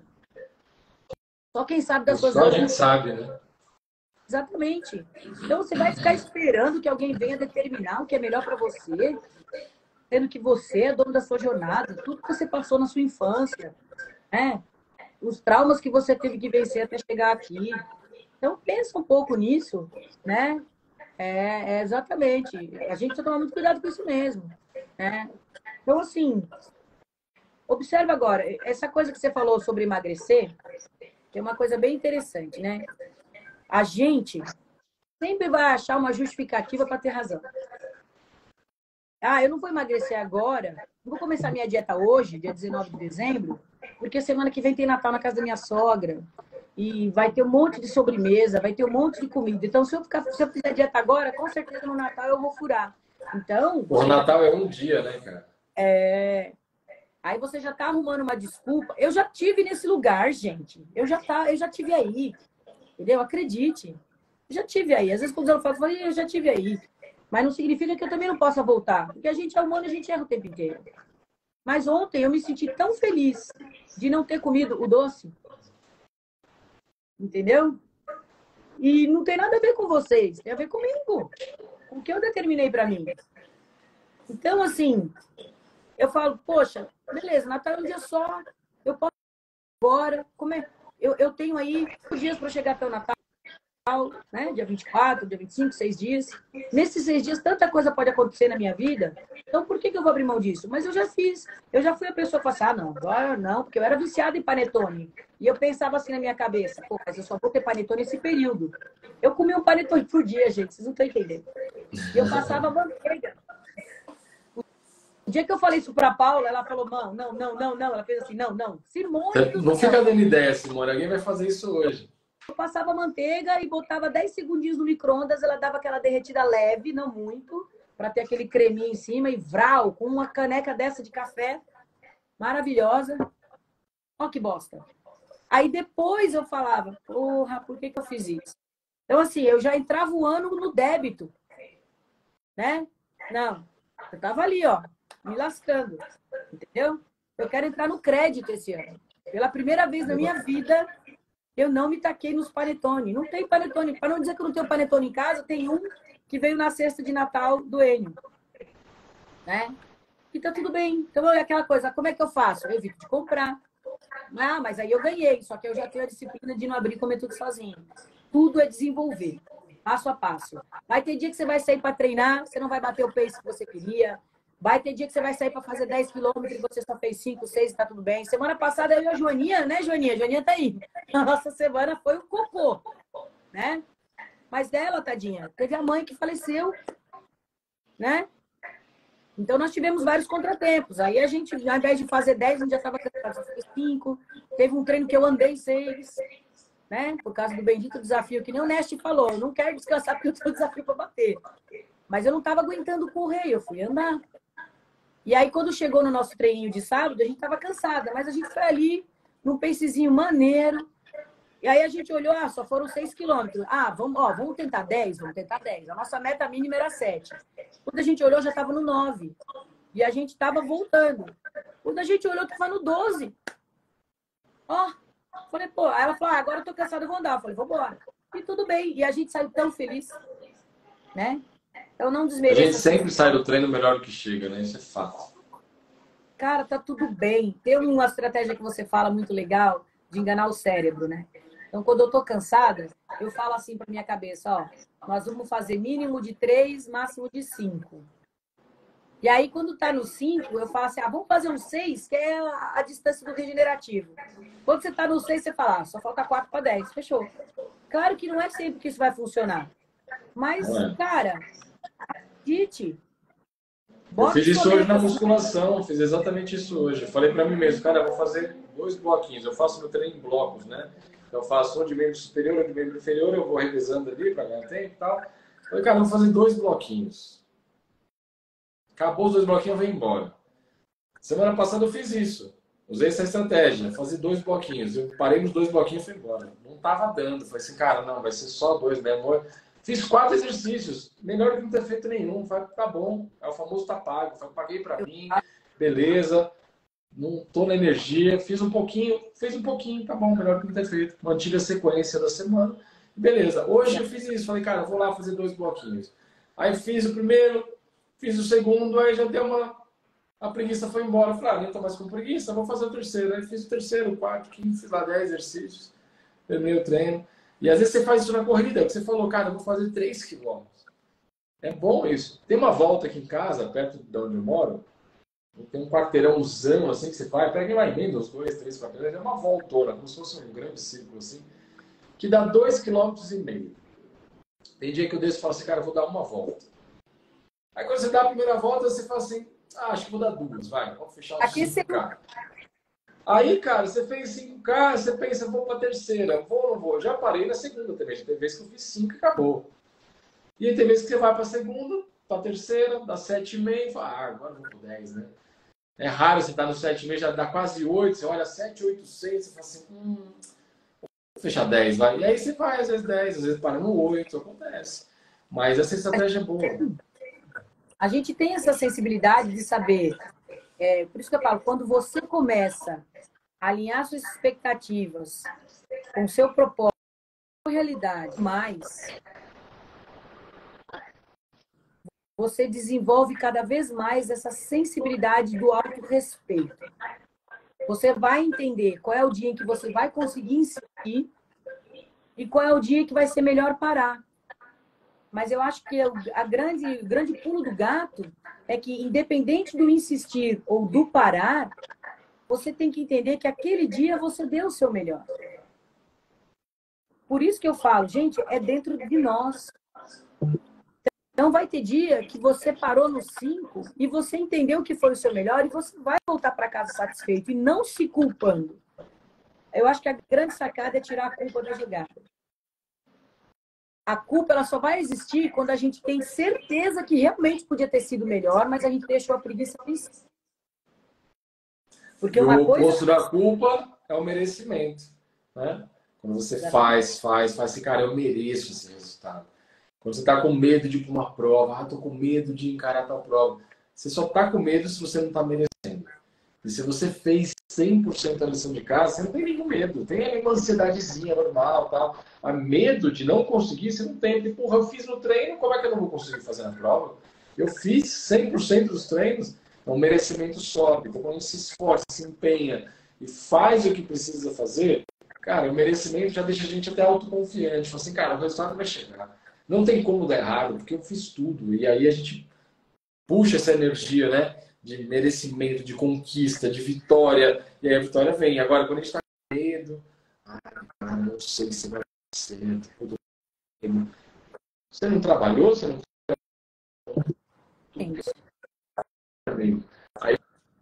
Só quem sabe das suas... Só a gente sabe, né? Exatamente. Então, você vai ficar esperando que alguém venha determinar o que é melhor para você, sendo que você é dono da sua jornada, tudo que você passou na sua infância, né? Os traumas que você teve que vencer até chegar aqui. Então, pensa um pouco nisso, né? É, é exatamente. A gente precisa tomar muito cuidado com isso mesmo, né? Então, assim, observa agora, essa coisa que você falou sobre emagrecer, tem uma coisa bem interessante, né? A gente sempre vai achar uma justificativa para ter razão. Ah, eu não vou emagrecer agora, não vou começar minha dieta hoje, dia dezenove de dezembro, porque semana que vem tem Natal na casa da minha sogra e vai ter um monte de sobremesa, vai ter um monte de comida. Então, se eu, ficar, se eu fizer dieta agora, com certeza no Natal eu vou furar. Então... O Natal é um dia, né, cara? É... Aí você já tá arrumando uma desculpa. Eu já tive nesse lugar, gente. Eu já, tá, eu já tive aí. Entendeu? Acredite. Eu já tive aí. Às vezes quando eu falo, eu falo, eu já tive aí. Mas não significa que eu também não possa voltar. Porque a gente é humano e a gente erra o tempo inteiro. Mas ontem eu me senti tão feliz de não ter comido o doce. Entendeu? E não tem nada a ver com vocês. Tem a ver comigo. Com o que eu determinei para mim. Então, assim... Eu falo, poxa, beleza, Natal é um dia só, eu posso ir agora, como é? Eu, eu tenho aí cinco dias para chegar até o Natal, né? Dia vinte e quatro, dia vinte e cinco, seis dias. Nesses seis dias, tanta coisa pode acontecer na minha vida, então por que, que eu vou abrir mão disso? Mas eu já fiz, eu já fui a pessoa que falou, ah, não, agora não, porque eu era viciada em panetone. E eu pensava assim na minha cabeça, pô, mas eu só vou ter panetone nesse período. Eu comi um panetone por dia, gente, vocês não estão entendendo. E eu passava manteiga. O dia que eu falei isso pra Paula, ela falou, não, não, não, não, não. Ela fez assim, não, não. Simone... Não fica dando ideia, Simone. Alguém vai fazer isso hoje. Eu passava manteiga e botava dez segundinhos no micro-ondas. Ela dava aquela derretida leve, não muito, pra ter aquele creminho em cima. E vral, com uma caneca dessa de café. Maravilhosa. Ó que bosta. Aí depois eu falava, porra, por que que eu fiz isso? Então, assim, eu já entrava o ano no débito. Né? Não. Eu tava ali, ó. Me lascando, entendeu? Eu quero entrar no crédito esse ano. Pela primeira vez na minha vida, eu não me taquei nos panetone. Não tem panetone. Para não dizer que eu não tenho panetone em casa, tem um que veio na cesta de Natal do Enio. Né? E tá tudo bem. Então, é aquela coisa, como é que eu faço? Eu evito de comprar. Ah, mas aí eu ganhei. Só que eu já tenho a disciplina de não abrir e comer tudo sozinho. Tudo é desenvolver. Passo a passo. Vai ter dia que você vai sair para treinar, você não vai bater o pace que você queria. Vai ter dia que você vai sair para fazer dez quilômetros e você só fez cinco, seis e tá tudo bem. Semana passada eu e a Joaninha, né, Joaninha? A Joaninha tá aí. A nossa semana foi um cocô, né? Mas dela, tadinha, teve a mãe que faleceu, né? Então nós tivemos vários contratempos. Aí a gente, ao invés de fazer dez, a gente já estava cansado, só fez cinco. Teve um treino que eu andei seis, né? Por causa do bendito desafio, que nem o Neste falou. Eu não quero descansar porque eu tenho desafio para bater. Mas eu não estava aguentando correr, eu fui andar. E aí, quando chegou no nosso treininho de sábado, a gente estava cansada, mas a gente foi ali, num pacezinho maneiro. E aí a gente olhou, ah, só foram seis quilômetros. Ah, vamos, ó, vamos tentar dez? Vamos tentar dez. A nossa meta mínima era sete. Quando a gente olhou, já estava no nove. E a gente estava voltando. Quando a gente olhou, estava no doze. Ó, falei, pô. Aí ela falou, ah, agora eu tô cansada, eu vou andar. Eu falei, vambora. E tudo bem. E a gente saiu tão feliz, né? Então não A desmereça. gente sempre sai do treino melhor do que chega, né? Isso é fato. Cara, tá tudo bem. Tem uma estratégia que você fala muito legal de enganar o cérebro, né? Então, quando eu tô cansada, eu falo assim pra minha cabeça, ó, nós vamos fazer mínimo de três, máximo de cinco. E aí, quando tá no cinco, eu falo assim, ah, vamos fazer um seis, que é a, a distância do regenerativo. Quando você tá no seis, você fala, ah, só falta quatro para dez. Fechou. Claro que não é sempre que isso vai funcionar. Mas, Não é? cara, acredite. Eu fiz isso hoje na assim. musculação, fiz exatamente isso hoje. Eu falei para mim mesmo, cara, eu vou fazer dois bloquinhos. Eu faço meu treino em blocos, né? Eu faço um de membro superior, um de membro inferior, eu vou revezando ali para ganhar tempo e tal. Eu falei, cara, eu vou fazer dois bloquinhos. Acabou os dois bloquinhos, eu vou embora. Semana passada eu fiz isso. Usei essa estratégia, fazer dois bloquinhos. Eu parei nos dois bloquinhos e fui embora. Não tava dando. Falei assim, cara, não, vai ser só dois mesmo. Fiz quatro exercícios, melhor do que não ter feito nenhum. Falei, tá bom, é o famoso tá pago. Falei, paguei pra mim, beleza, não tô na energia. Fiz um pouquinho, fez um pouquinho, tá bom, melhor do que não ter feito. Mantive a sequência da semana, beleza. Hoje eu fiz isso, falei, cara, vou lá fazer dois bloquinhos. Aí fiz o primeiro, fiz o segundo, aí já deu uma... A preguiça foi embora. Falei, ah, nem tô mais com preguiça, vou fazer o terceiro. Aí fiz o terceiro, o quarto, quinto, fiz lá dez exercícios, terminei o treino. E às vezes você faz isso na corrida, que você falou, cara, eu vou fazer três quilômetros. É bom isso. Tem uma volta aqui em casa, perto de onde eu moro, tem um quarteirãozão assim que você faz, pega lá em menos, dois, três quarteirões, é uma voltona, como se fosse um grande círculo assim, que dá dois quilômetros e meio. Tem dia que eu desço e falo assim, cara, eu vou dar uma volta. Aí quando você dá a primeira volta, você fala assim, ah, acho que vou dar duas, vai, vamos fechar os cinco K. Aí, cara, você fez cinco K, você pensa, vou para a terceira, vou ou não vou? Já parei na segunda também, tem vezes que eu fiz cinco e acabou. E aí tem vezes que você vai para a segunda, para a terceira, dá sete e meio, e fala, ah, agora eu vou para dez, né? É raro você estar no sete e meio, já dá quase oito, você olha sete, oito, seis, você fala assim, hum, vou fechar dez, vai. E aí você vai, às vezes dez, às vezes para no oito, acontece. Mas essa estratégia é boa. A gente tem essa sensibilidade de saber, é, por isso que eu falo, quando você começa a alinhar suas expectativas com o seu propósito, com a realidade, mais você desenvolve cada vez mais essa sensibilidade do autorrespeito. Você vai entender qual é o dia em que você vai conseguir insistir e qual é o dia que vai ser melhor parar. Mas eu acho que a grande, o grande pulo do gato é que, independente do insistir ou do parar, você tem que entender que aquele dia você deu o seu melhor. Por isso que eu falo, gente, é dentro de nós. Então vai ter dia que você parou no cinco e você entendeu que foi o seu melhor e você vai voltar para casa satisfeito e não se culpando. Eu acho que a grande sacada é tirar a culpa da jogada. A culpa ela só vai existir quando a gente tem certeza que realmente podia ter sido melhor, mas a gente deixou a preguiça vencer. Porque uma o coisa... oposto da culpa é o merecimento, né? Quando você Exatamente. faz, faz, faz assim, cara, eu mereço esse resultado. Quando você está com medo de ir para uma prova, ah, tô com medo de encarar tal prova. Você só está com medo se você não está merecendo. E se você fez cem por cento da lição de casa, você não tem nenhum medo. Tem ali uma ansiedadezinha normal, tal. Mas medo de não conseguir, você não tem. Porque, porra, eu fiz no treino, como é que eu não vou conseguir fazer na prova? Eu fiz cem por cento dos treinos, então o merecimento sobe. Então, quando a gente se esforça, se empenha e faz o que precisa fazer, cara, o merecimento já deixa a gente até autoconfiante. Fala assim, cara, o resultado vai chegar. Não tem como dar errado, porque eu fiz tudo. E aí a gente puxa essa energia, né? De merecimento, de conquista, de vitória. E aí a vitória vem. Agora, quando a gente tá com medo, ah, não sei se vai dar certo. Você não trabalhou, você não Gente. trabalhou. Aí,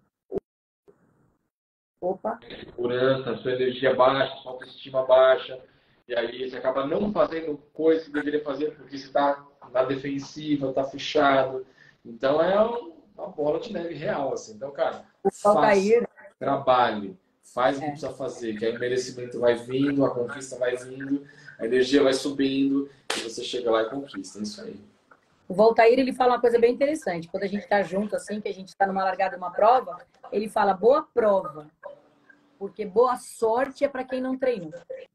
Opa. segurança, sua energia baixa, sua autoestima baixa. E aí você acaba não fazendo coisas que deveria fazer porque você está na defensiva, está fechado. Então é uma bola de neve real, assim. Então, cara, faça, trabalhe, faz o que É. precisa fazer, que aí o merecimento vai vindo, a conquista vai vindo, a energia vai subindo e você chega lá e conquista. É isso aí. O Voltair, ele fala uma coisa bem interessante. Quando a gente está junto, assim, que a gente está numa largada, uma prova, ele fala boa prova, porque boa sorte é para quem não treinou.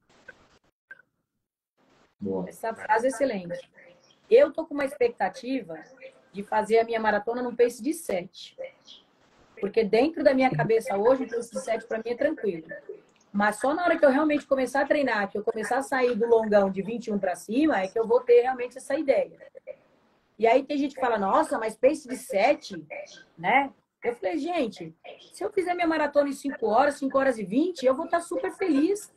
Boa. Essa frase é excelente. Eu tô com uma expectativa de fazer a minha maratona num pace de sete. Porque dentro da minha cabeça hoje, o pace de sete para mim é tranquilo. Mas só na hora que eu realmente começar a treinar, que eu começar a sair do longão de vinte e um para cima, é que eu vou ter realmente essa ideia. E aí tem gente que fala, nossa, mas pace de sete, né? Eu falei, gente, se eu fizer minha maratona em cinco horas, cinco horas e vinte, eu vou estar super feliz.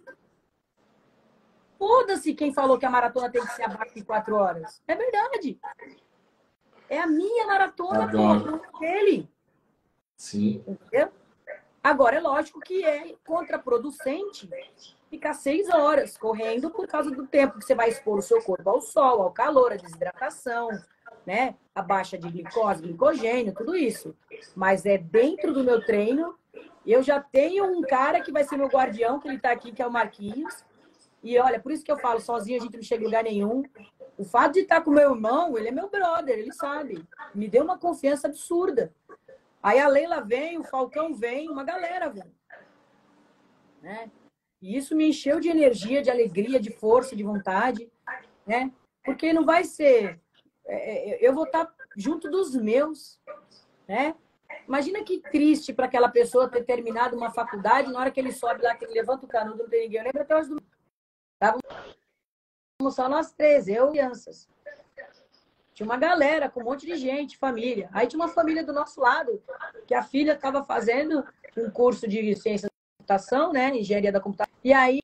Foda-se quem falou que a maratona tem que ser abaixo de quatro horas. É verdade. É a minha maratona, Adoro. pô, dele. Sim. Entendeu? Agora, é lógico que é contraproducente ficar seis horas correndo por causa do tempo que você vai expor o seu corpo ao sol, ao calor, à desidratação, né? A baixa de glicose, glicogênio, tudo isso. Mas é dentro do meu treino. Eu já tenho um cara que vai ser meu guardião, que ele tá aqui, que é o Marquinhos. E olha, por isso que eu falo, sozinho a gente não chega em lugar nenhum. O fato de estar com meu irmão, ele é meu brother, ele sabe. Me deu uma confiança absurda. Aí a Leila vem, o Falcão vem, uma galera vem. Né? E isso me encheu de energia, de alegria, de força, de vontade. Né? Porque não vai ser... Eu vou estar junto dos meus. Né? Imagina que triste para aquela pessoa ter terminado uma faculdade, na hora que ele sobe lá, que ele levanta o canudo, não tem ninguém. Eu lembro até hoje do... Estávamos só nós três, eu e crianças. Tinha uma galera com um monte de gente, família. Aí tinha uma família do nosso lado, que a filha estava fazendo um curso de ciência da computação, né? Engenharia da computação. E aí,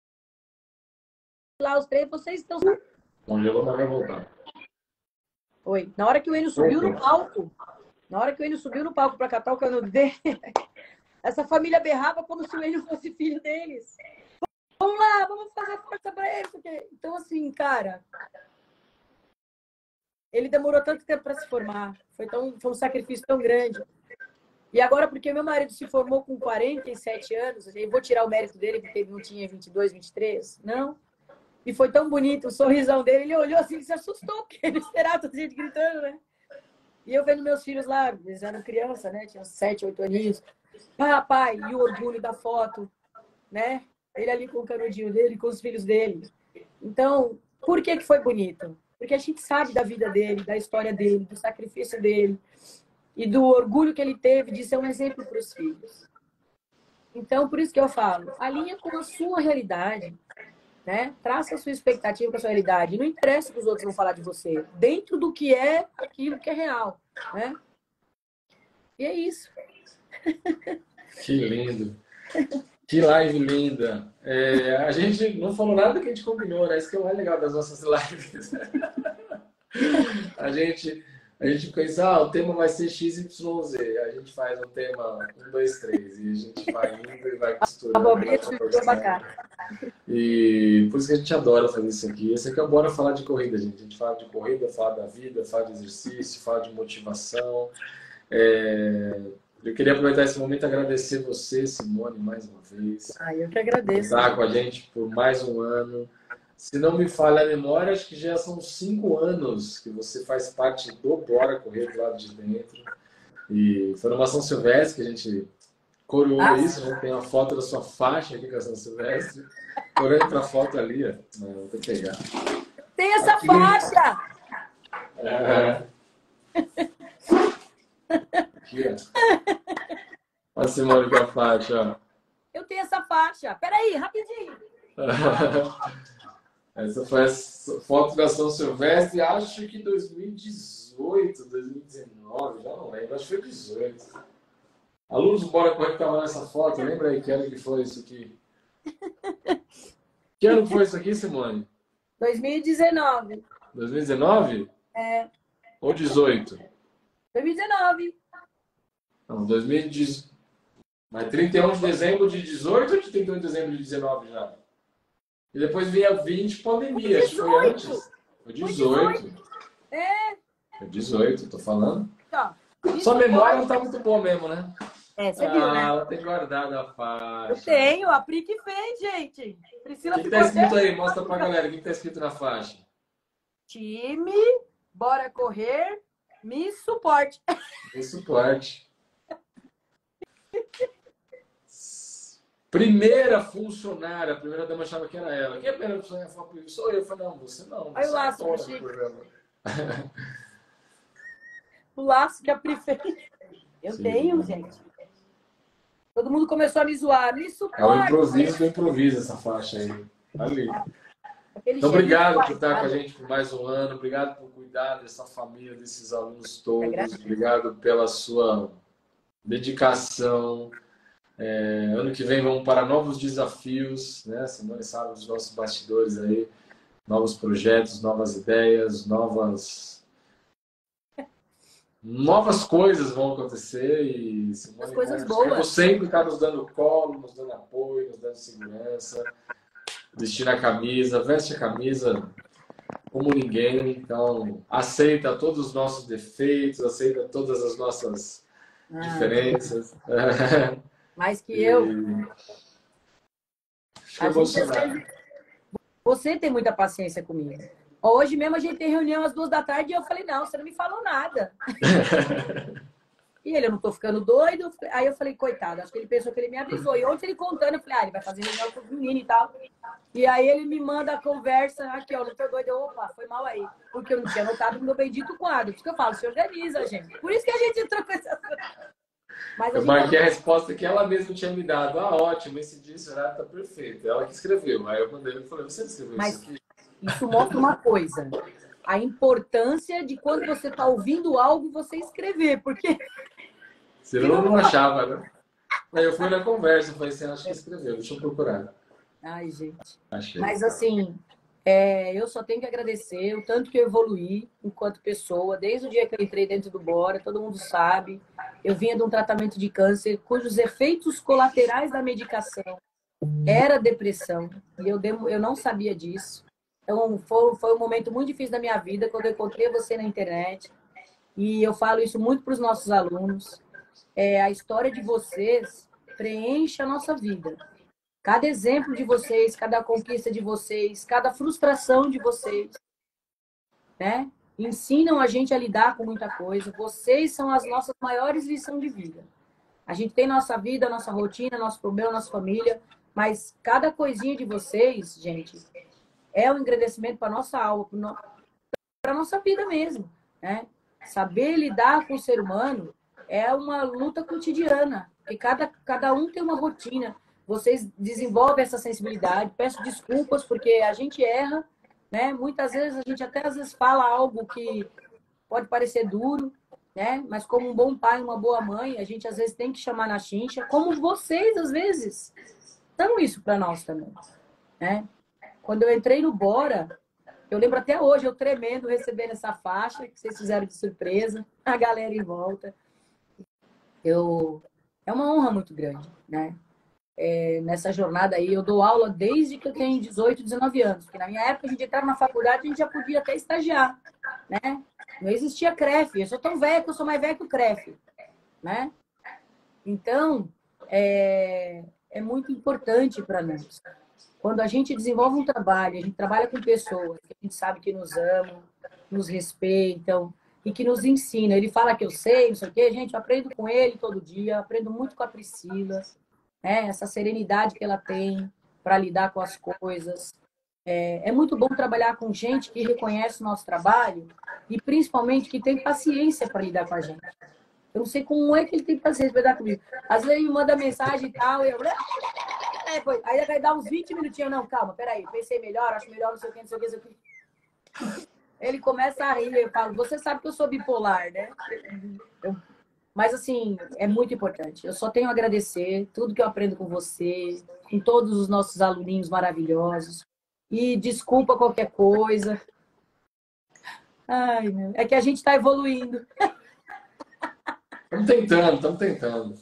lá os três, vocês estão... Onde eu vou voltar. Oi. Na hora que o Enio subiu no palco, na hora que o Enio subiu no palco para catar o canudo dele, essa família berrava como se o Enio fosse filho deles. Vamos lá, vamos fazer força para ele. Porque... Então, assim, cara, ele demorou tanto tempo para se formar. Foi, tão, foi um sacrifício tão grande. E agora, porque meu marido se formou com quarenta e sete anos, eu vou tirar o mérito dele, porque ele não tinha vinte e dois, vinte e três, não. E foi tão bonito o sorrisão dele. Ele olhou assim e se assustou, porque ele esperava toda gente gritando, né? E eu vendo meus filhos lá, eles eram criança, né? Tinham sete, oito aninhos. Papai, e o orgulho da foto, né? Ele ali com o canudinho dele, com os filhos dele. Então, por que que foi bonito? Porque a gente sabe da vida dele, da história dele, do sacrifício dele e do orgulho que ele teve de ser um exemplo para os filhos. Então, por isso que eu falo, alinha com a sua realidade, né? Traça a sua expectativa com a sua realidade. Não interessa que os outros vão falar de você, dentro do que é aquilo que é real, né? E é isso. Que lindo. Que live linda. É, a gente não falou nada que a gente combinou, né? Isso que é o mais legal das nossas lives. A gente, a gente pensa, ah, o tema vai ser X Y Z. A gente faz um tema um, dois, três. E a gente vai indo e vai costurando. E por isso que a gente adora fazer isso aqui. Esse aqui é o Bora Falar de Corrida, gente. A gente fala de corrida, fala da vida, fala de exercício, fala de motivação. É... Eu queria aproveitar esse momento e agradecer você, Simone, mais uma vez. Ah, eu que agradeço. Estar com a gente por mais um ano. Se não me falha a memória, acho que já são cinco anos que você faz parte do Bora Correr do lado de dentro. E foi numa São Silvestre que a gente coroou ah, isso, né? Tem uma foto da sua faixa aqui com a São Silvestre. Olhando para a foto ali, ó. Não, vou ter que pegar. Tem essa aqui. Faixa! É. Aqui, ó. Olha a Simone com a faixa, ó. Eu tenho essa faixa. Peraí, rapidinho. Essa foi a foto da São Silvestre, acho que dois mil e dezoito, dois mil e dezenove. dezenove, já não lembro, acho que foi dezoito. Alunos do Bora Correr que estavam nessa foto, lembra aí que ano que foi isso aqui? Que ano foi isso aqui, Simone? dois mil e dezenove. dois mil e dezenove? É. Ou dezoito? dois mil e dezenove. Não, dois mil e dezoito. Mas trinta e um de dezembro de dezoito ou de trinta e um de dezembro de dezenove já? E depois vinha vinte, pandemia. Acho que foi antes. Foi dezoito. É. Foi dezoito, tô falando. Tá. Sua memória não tá muito boa mesmo, né? É, você ah, viu, né? Ela tem guardado a faixa. Eu tenho, a Pri que fez, gente. Priscila O que, que tá escrito aí? Mostra pra galera. O que, que tá escrito na faixa? Time, bora correr, me suporte. Me suporte. Primeira funcionária, a primeira dama achava que era ela. Quem é a primeira funcionária? Sou eu. Eu falei, não, você não. Aí o laço, Chico. O laço que a Pri fez. Eu Sim. tenho, gente. Todo mundo começou a me zoar. Me suporte. É o improviso do improviso essa faixa aí. Ali. Então, obrigado por estar com a gente por mais um ano. Obrigado por cuidar dessa família, desses alunos todos. Obrigado pela sua dedicação. É, ano que vem vamos para novos desafios, né? Simone sabe dos nossos bastidores aí. Novos projetos, novas ideias, novas... Novas coisas vão acontecer e Simone, coisas boas. Como sempre, está nos dando colo, nos dando apoio, nos dando segurança. Vestir a camisa, veste a camisa como ninguém. Então, aceita todos os nossos defeitos, aceita todas as nossas ah, diferenças. Mais que eu. E... Você, você tem muita paciência comigo. Hoje mesmo a gente tem reunião às duas da tarde e eu falei, não, você não me falou nada. E ele, eu não tô ficando doido. Aí eu falei, coitado, acho que ele pensou que ele me avisou. E ontem ele contando, eu falei, ah, ele vai fazer reunião com os meninos e tal. E aí ele me manda a conversa, aqui, ó, não tô doido. Eu, opa, foi mal aí. Porque eu não tinha anotado no meu bendito quadro. Por isso que eu falo, se organiza, gente. Por isso que a gente entrou com essa... Mas eu marquei a resposta que ela mesma tinha me dado. Ah, ótimo, esse dia, esse horário tá perfeito. Ela que escreveu. Aí eu mandei e falei, você escreveu Mas isso aqui? Isso mostra uma coisa. A importância de quando você está ouvindo algo, você escrever. Porque... Se eu não achava, né? Aí eu fui na conversa e falei assim, acho que escreveu, deixa eu procurar. Ai, gente. Achei. Mas assim, é, eu só tenho que agradecer o tanto que eu evoluí enquanto pessoa, desde o dia que eu entrei dentro do Bora, todo mundo sabe. Eu vinha de um tratamento de câncer, cujos efeitos colaterais da medicação era depressão. E eu, eu não sabia disso. Então, foi, foi um momento muito difícil da minha vida, quando eu encontrei você na internet. E eu falo isso muito para os nossos alunos. É, a história de vocês preenche a nossa vida. Cada exemplo de vocês, cada conquista de vocês, cada frustração de vocês, né? Ensinam a gente a lidar com muita coisa. Vocês são as nossas maiores lições de vida. A gente tem nossa vida, nossa rotina, nosso problema, nossa família, mas cada coisinha de vocês, gente, é um agradecimento para nossa alma, para nossa vida mesmo, né? Saber lidar com o ser humano é uma luta cotidiana, porque cada, cada um tem uma rotina. Vocês desenvolvem essa sensibilidade. Peço desculpas porque a gente erra, né? Muitas vezes a gente até às vezes fala algo que pode parecer duro, né? Mas como um bom pai, uma boa mãe, a gente às vezes tem que chamar na chincha, como vocês às vezes dão isso para nós também, né? Quando eu entrei no Bora, eu lembro até hoje, eu tremendo, recebendo essa faixa que vocês fizeram de surpresa, a galera em volta. Eu... É uma honra muito grande, né? É, nessa jornada aí, eu dou aula desde que eu tenho dezoito, dezenove anos. Porque na minha época, a gente entrava na faculdade, a gente já podia até estagiar, né? Não existia C R E F. Eu sou tão velha que eu sou mais velha que o C R E F, né? Então, é, é muito importante para nós. Quando a gente desenvolve um trabalho, a gente trabalha com pessoas que a gente sabe que nos amam, nos respeitam e que nos ensinam. Ele fala que eu sei, não sei o quê. Gente, eu aprendo com ele todo dia, aprendo muito com a Priscila, né? Essa serenidade que ela tem para lidar com as coisas. É, é muito bom trabalhar com gente que reconhece o nosso trabalho e, principalmente, que tem paciência para lidar com a gente. Eu não sei como é que ele tem paciência para lidar comigo. Às vezes ele me manda mensagem e tal, e eu... Aí vai dar uns vinte minutinhos. Não, calma, peraí, pensei melhor, acho melhor, não sei o que, não sei o que, não sei o que. ele começa a rir. Eu falo, você sabe que eu sou bipolar, né? Eu, mas, assim, é muito importante. Eu só tenho a agradecer tudo que eu aprendo com você, com todos os nossos aluninhos maravilhosos. E desculpa qualquer coisa. Ai, meu. É que a gente está evoluindo. Estamos tentando, estamos tentando.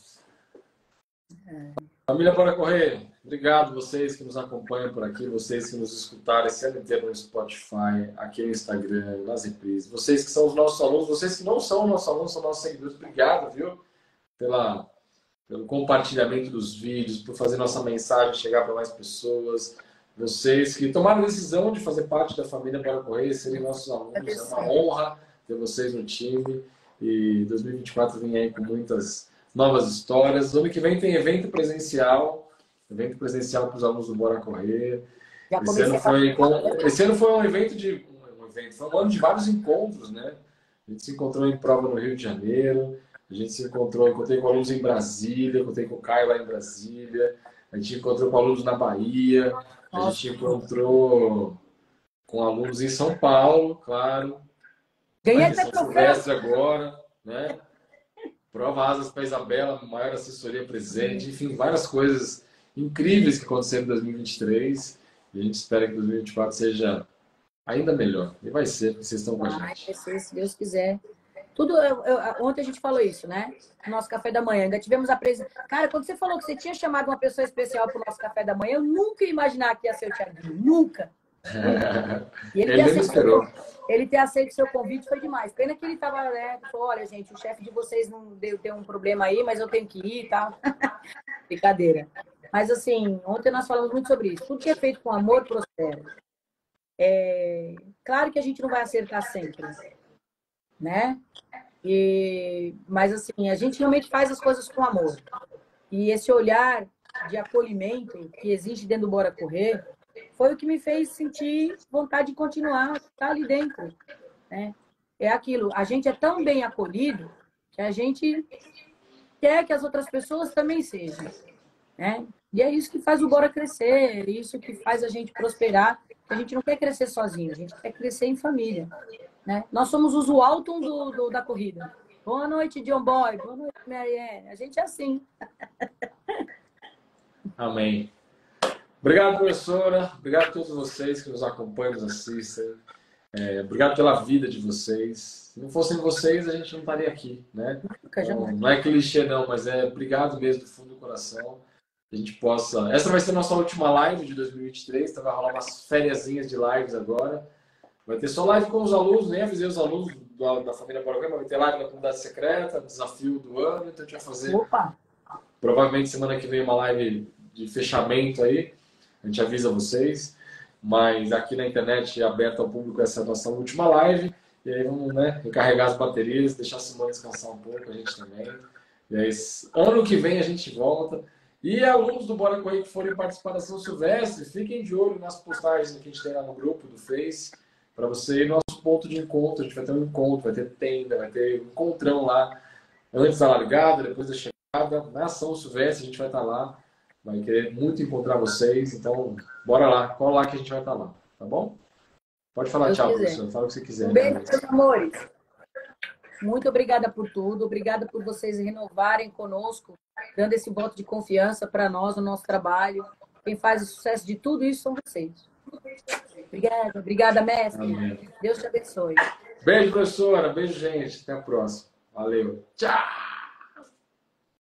É. Família Bora Correr, obrigado vocês que nos acompanham por aqui, vocês que nos escutaram esse ano inteiro no Spotify, aqui no Instagram, nas reprises, vocês que são os nossos alunos, vocês que não são nossos alunos, são nossos seguidores, obrigado, viu? Pela, pelo compartilhamento dos vídeos, por fazer nossa mensagem chegar para mais pessoas, vocês que tomaram a decisão de fazer parte da família Bora Correr, serem nossos alunos, é uma honra ter vocês no time, e dois mil e vinte e quatro vem aí com muitas novas histórias. O ano que vem tem evento presencial, evento presencial para os alunos do Bora Correr. Esse ano, foi, esse ano foi um evento de um evento, foi um ano de vários encontros, né? A gente se encontrou em prova no Rio de Janeiro, a gente se encontrou, encontrei com alunos em Brasília, encontrei com o Caio lá em Brasília, a gente encontrou com alunos na Bahia, a gente encontrou com alunos em São Paulo, claro. Ganhei São Silvestre agora, né? Prova Asas para Isabela, maior assessoria presente, enfim, várias coisas incríveis que aconteceram em dois mil e vinte e três. E a gente espera que dois mil e vinte e quatro seja ainda melhor. E vai ser, porque vocês estão com a gente. Vai ser, se Deus quiser. Tudo, eu, eu, ontem a gente falou isso, né? No nosso café da manhã. Ainda tivemos a presença. Cara, quando você falou que você tinha chamado uma pessoa especial para o nosso café da manhã, eu nunca ia imaginar que ia ser o Thiaguinho. Nunca. E ele, ele, ter esperou. ele ter aceito o seu convite foi demais. Pena que ele estava, né? Falou, olha, gente, o chefe de vocês não deu ter um problema aí, mas eu tenho que ir e tal. Brincadeira. Mas, assim, ontem nós falamos muito sobre isso. Tudo que é feito com amor prospera. É... Claro que a gente não vai acertar sempre, né? E... Mas, assim, a gente realmente faz as coisas com amor. E esse olhar de acolhimento que existe dentro do Bora Correr foi o que me fez sentir vontade de continuar, estar ali dentro, né? É aquilo, a gente é tão bem acolhido que a gente quer que as outras pessoas também sejam, né? E é isso que faz o Bora crescer, é isso que faz a gente prosperar. A gente não quer crescer sozinho, a gente quer crescer em família, né? Nós somos os Walton do, do, da corrida. Boa noite, John Boy. Boa noite, Marianne. A gente é assim. Amém. Obrigado, professora. Obrigado a todos vocês que nos acompanham, nos assistem. É, obrigado pela vida de vocês. Se não fossem vocês, a gente não estaria aqui, né? Então, não é clichê, não, mas é obrigado mesmo do fundo do coração. Que a gente possa... Essa vai ser a nossa última live de dois mil e vinte e três, então vai rolar umas fériasinhas de lives agora. Vai ter só live com os alunos, nem avisei os alunos da, da família Bora Correr, mas vai ter live na comunidade secreta, desafio do ano, então a gente vai fazer... Opa! Provavelmente semana que vem uma live de fechamento aí. A gente avisa vocês, mas aqui na internet aberta ao público essa é a nossa última live, e aí vamos, né, recarregar as baterias, deixar a Simone descansar um pouco, a gente também. E aí, ano que vem a gente volta. E alunos do Bora Correr que forem participar da São Silvestre, fiquem de olho nas postagens que a gente tem lá no grupo do Face, para você ir no nosso ponto de encontro. A gente vai ter um encontro, vai ter tenda, vai ter um encontrão lá, antes da largada, depois da chegada. Na São Silvestre a gente vai estar lá. Vai querer muito encontrar vocês, então bora lá, cola lá que a gente vai estar lá, tá bom? Pode falar tchau, professor, fala o que você quiser. Um beijo, meus amores. Muito obrigada por tudo, obrigada por vocês renovarem conosco, dando esse voto de confiança para nós, no nosso trabalho. Quem faz o sucesso de tudo isso são vocês. Obrigada, obrigada, mestre. Amém. Deus te abençoe. Beijo, professora, beijo, gente, até a próxima. Valeu, tchau!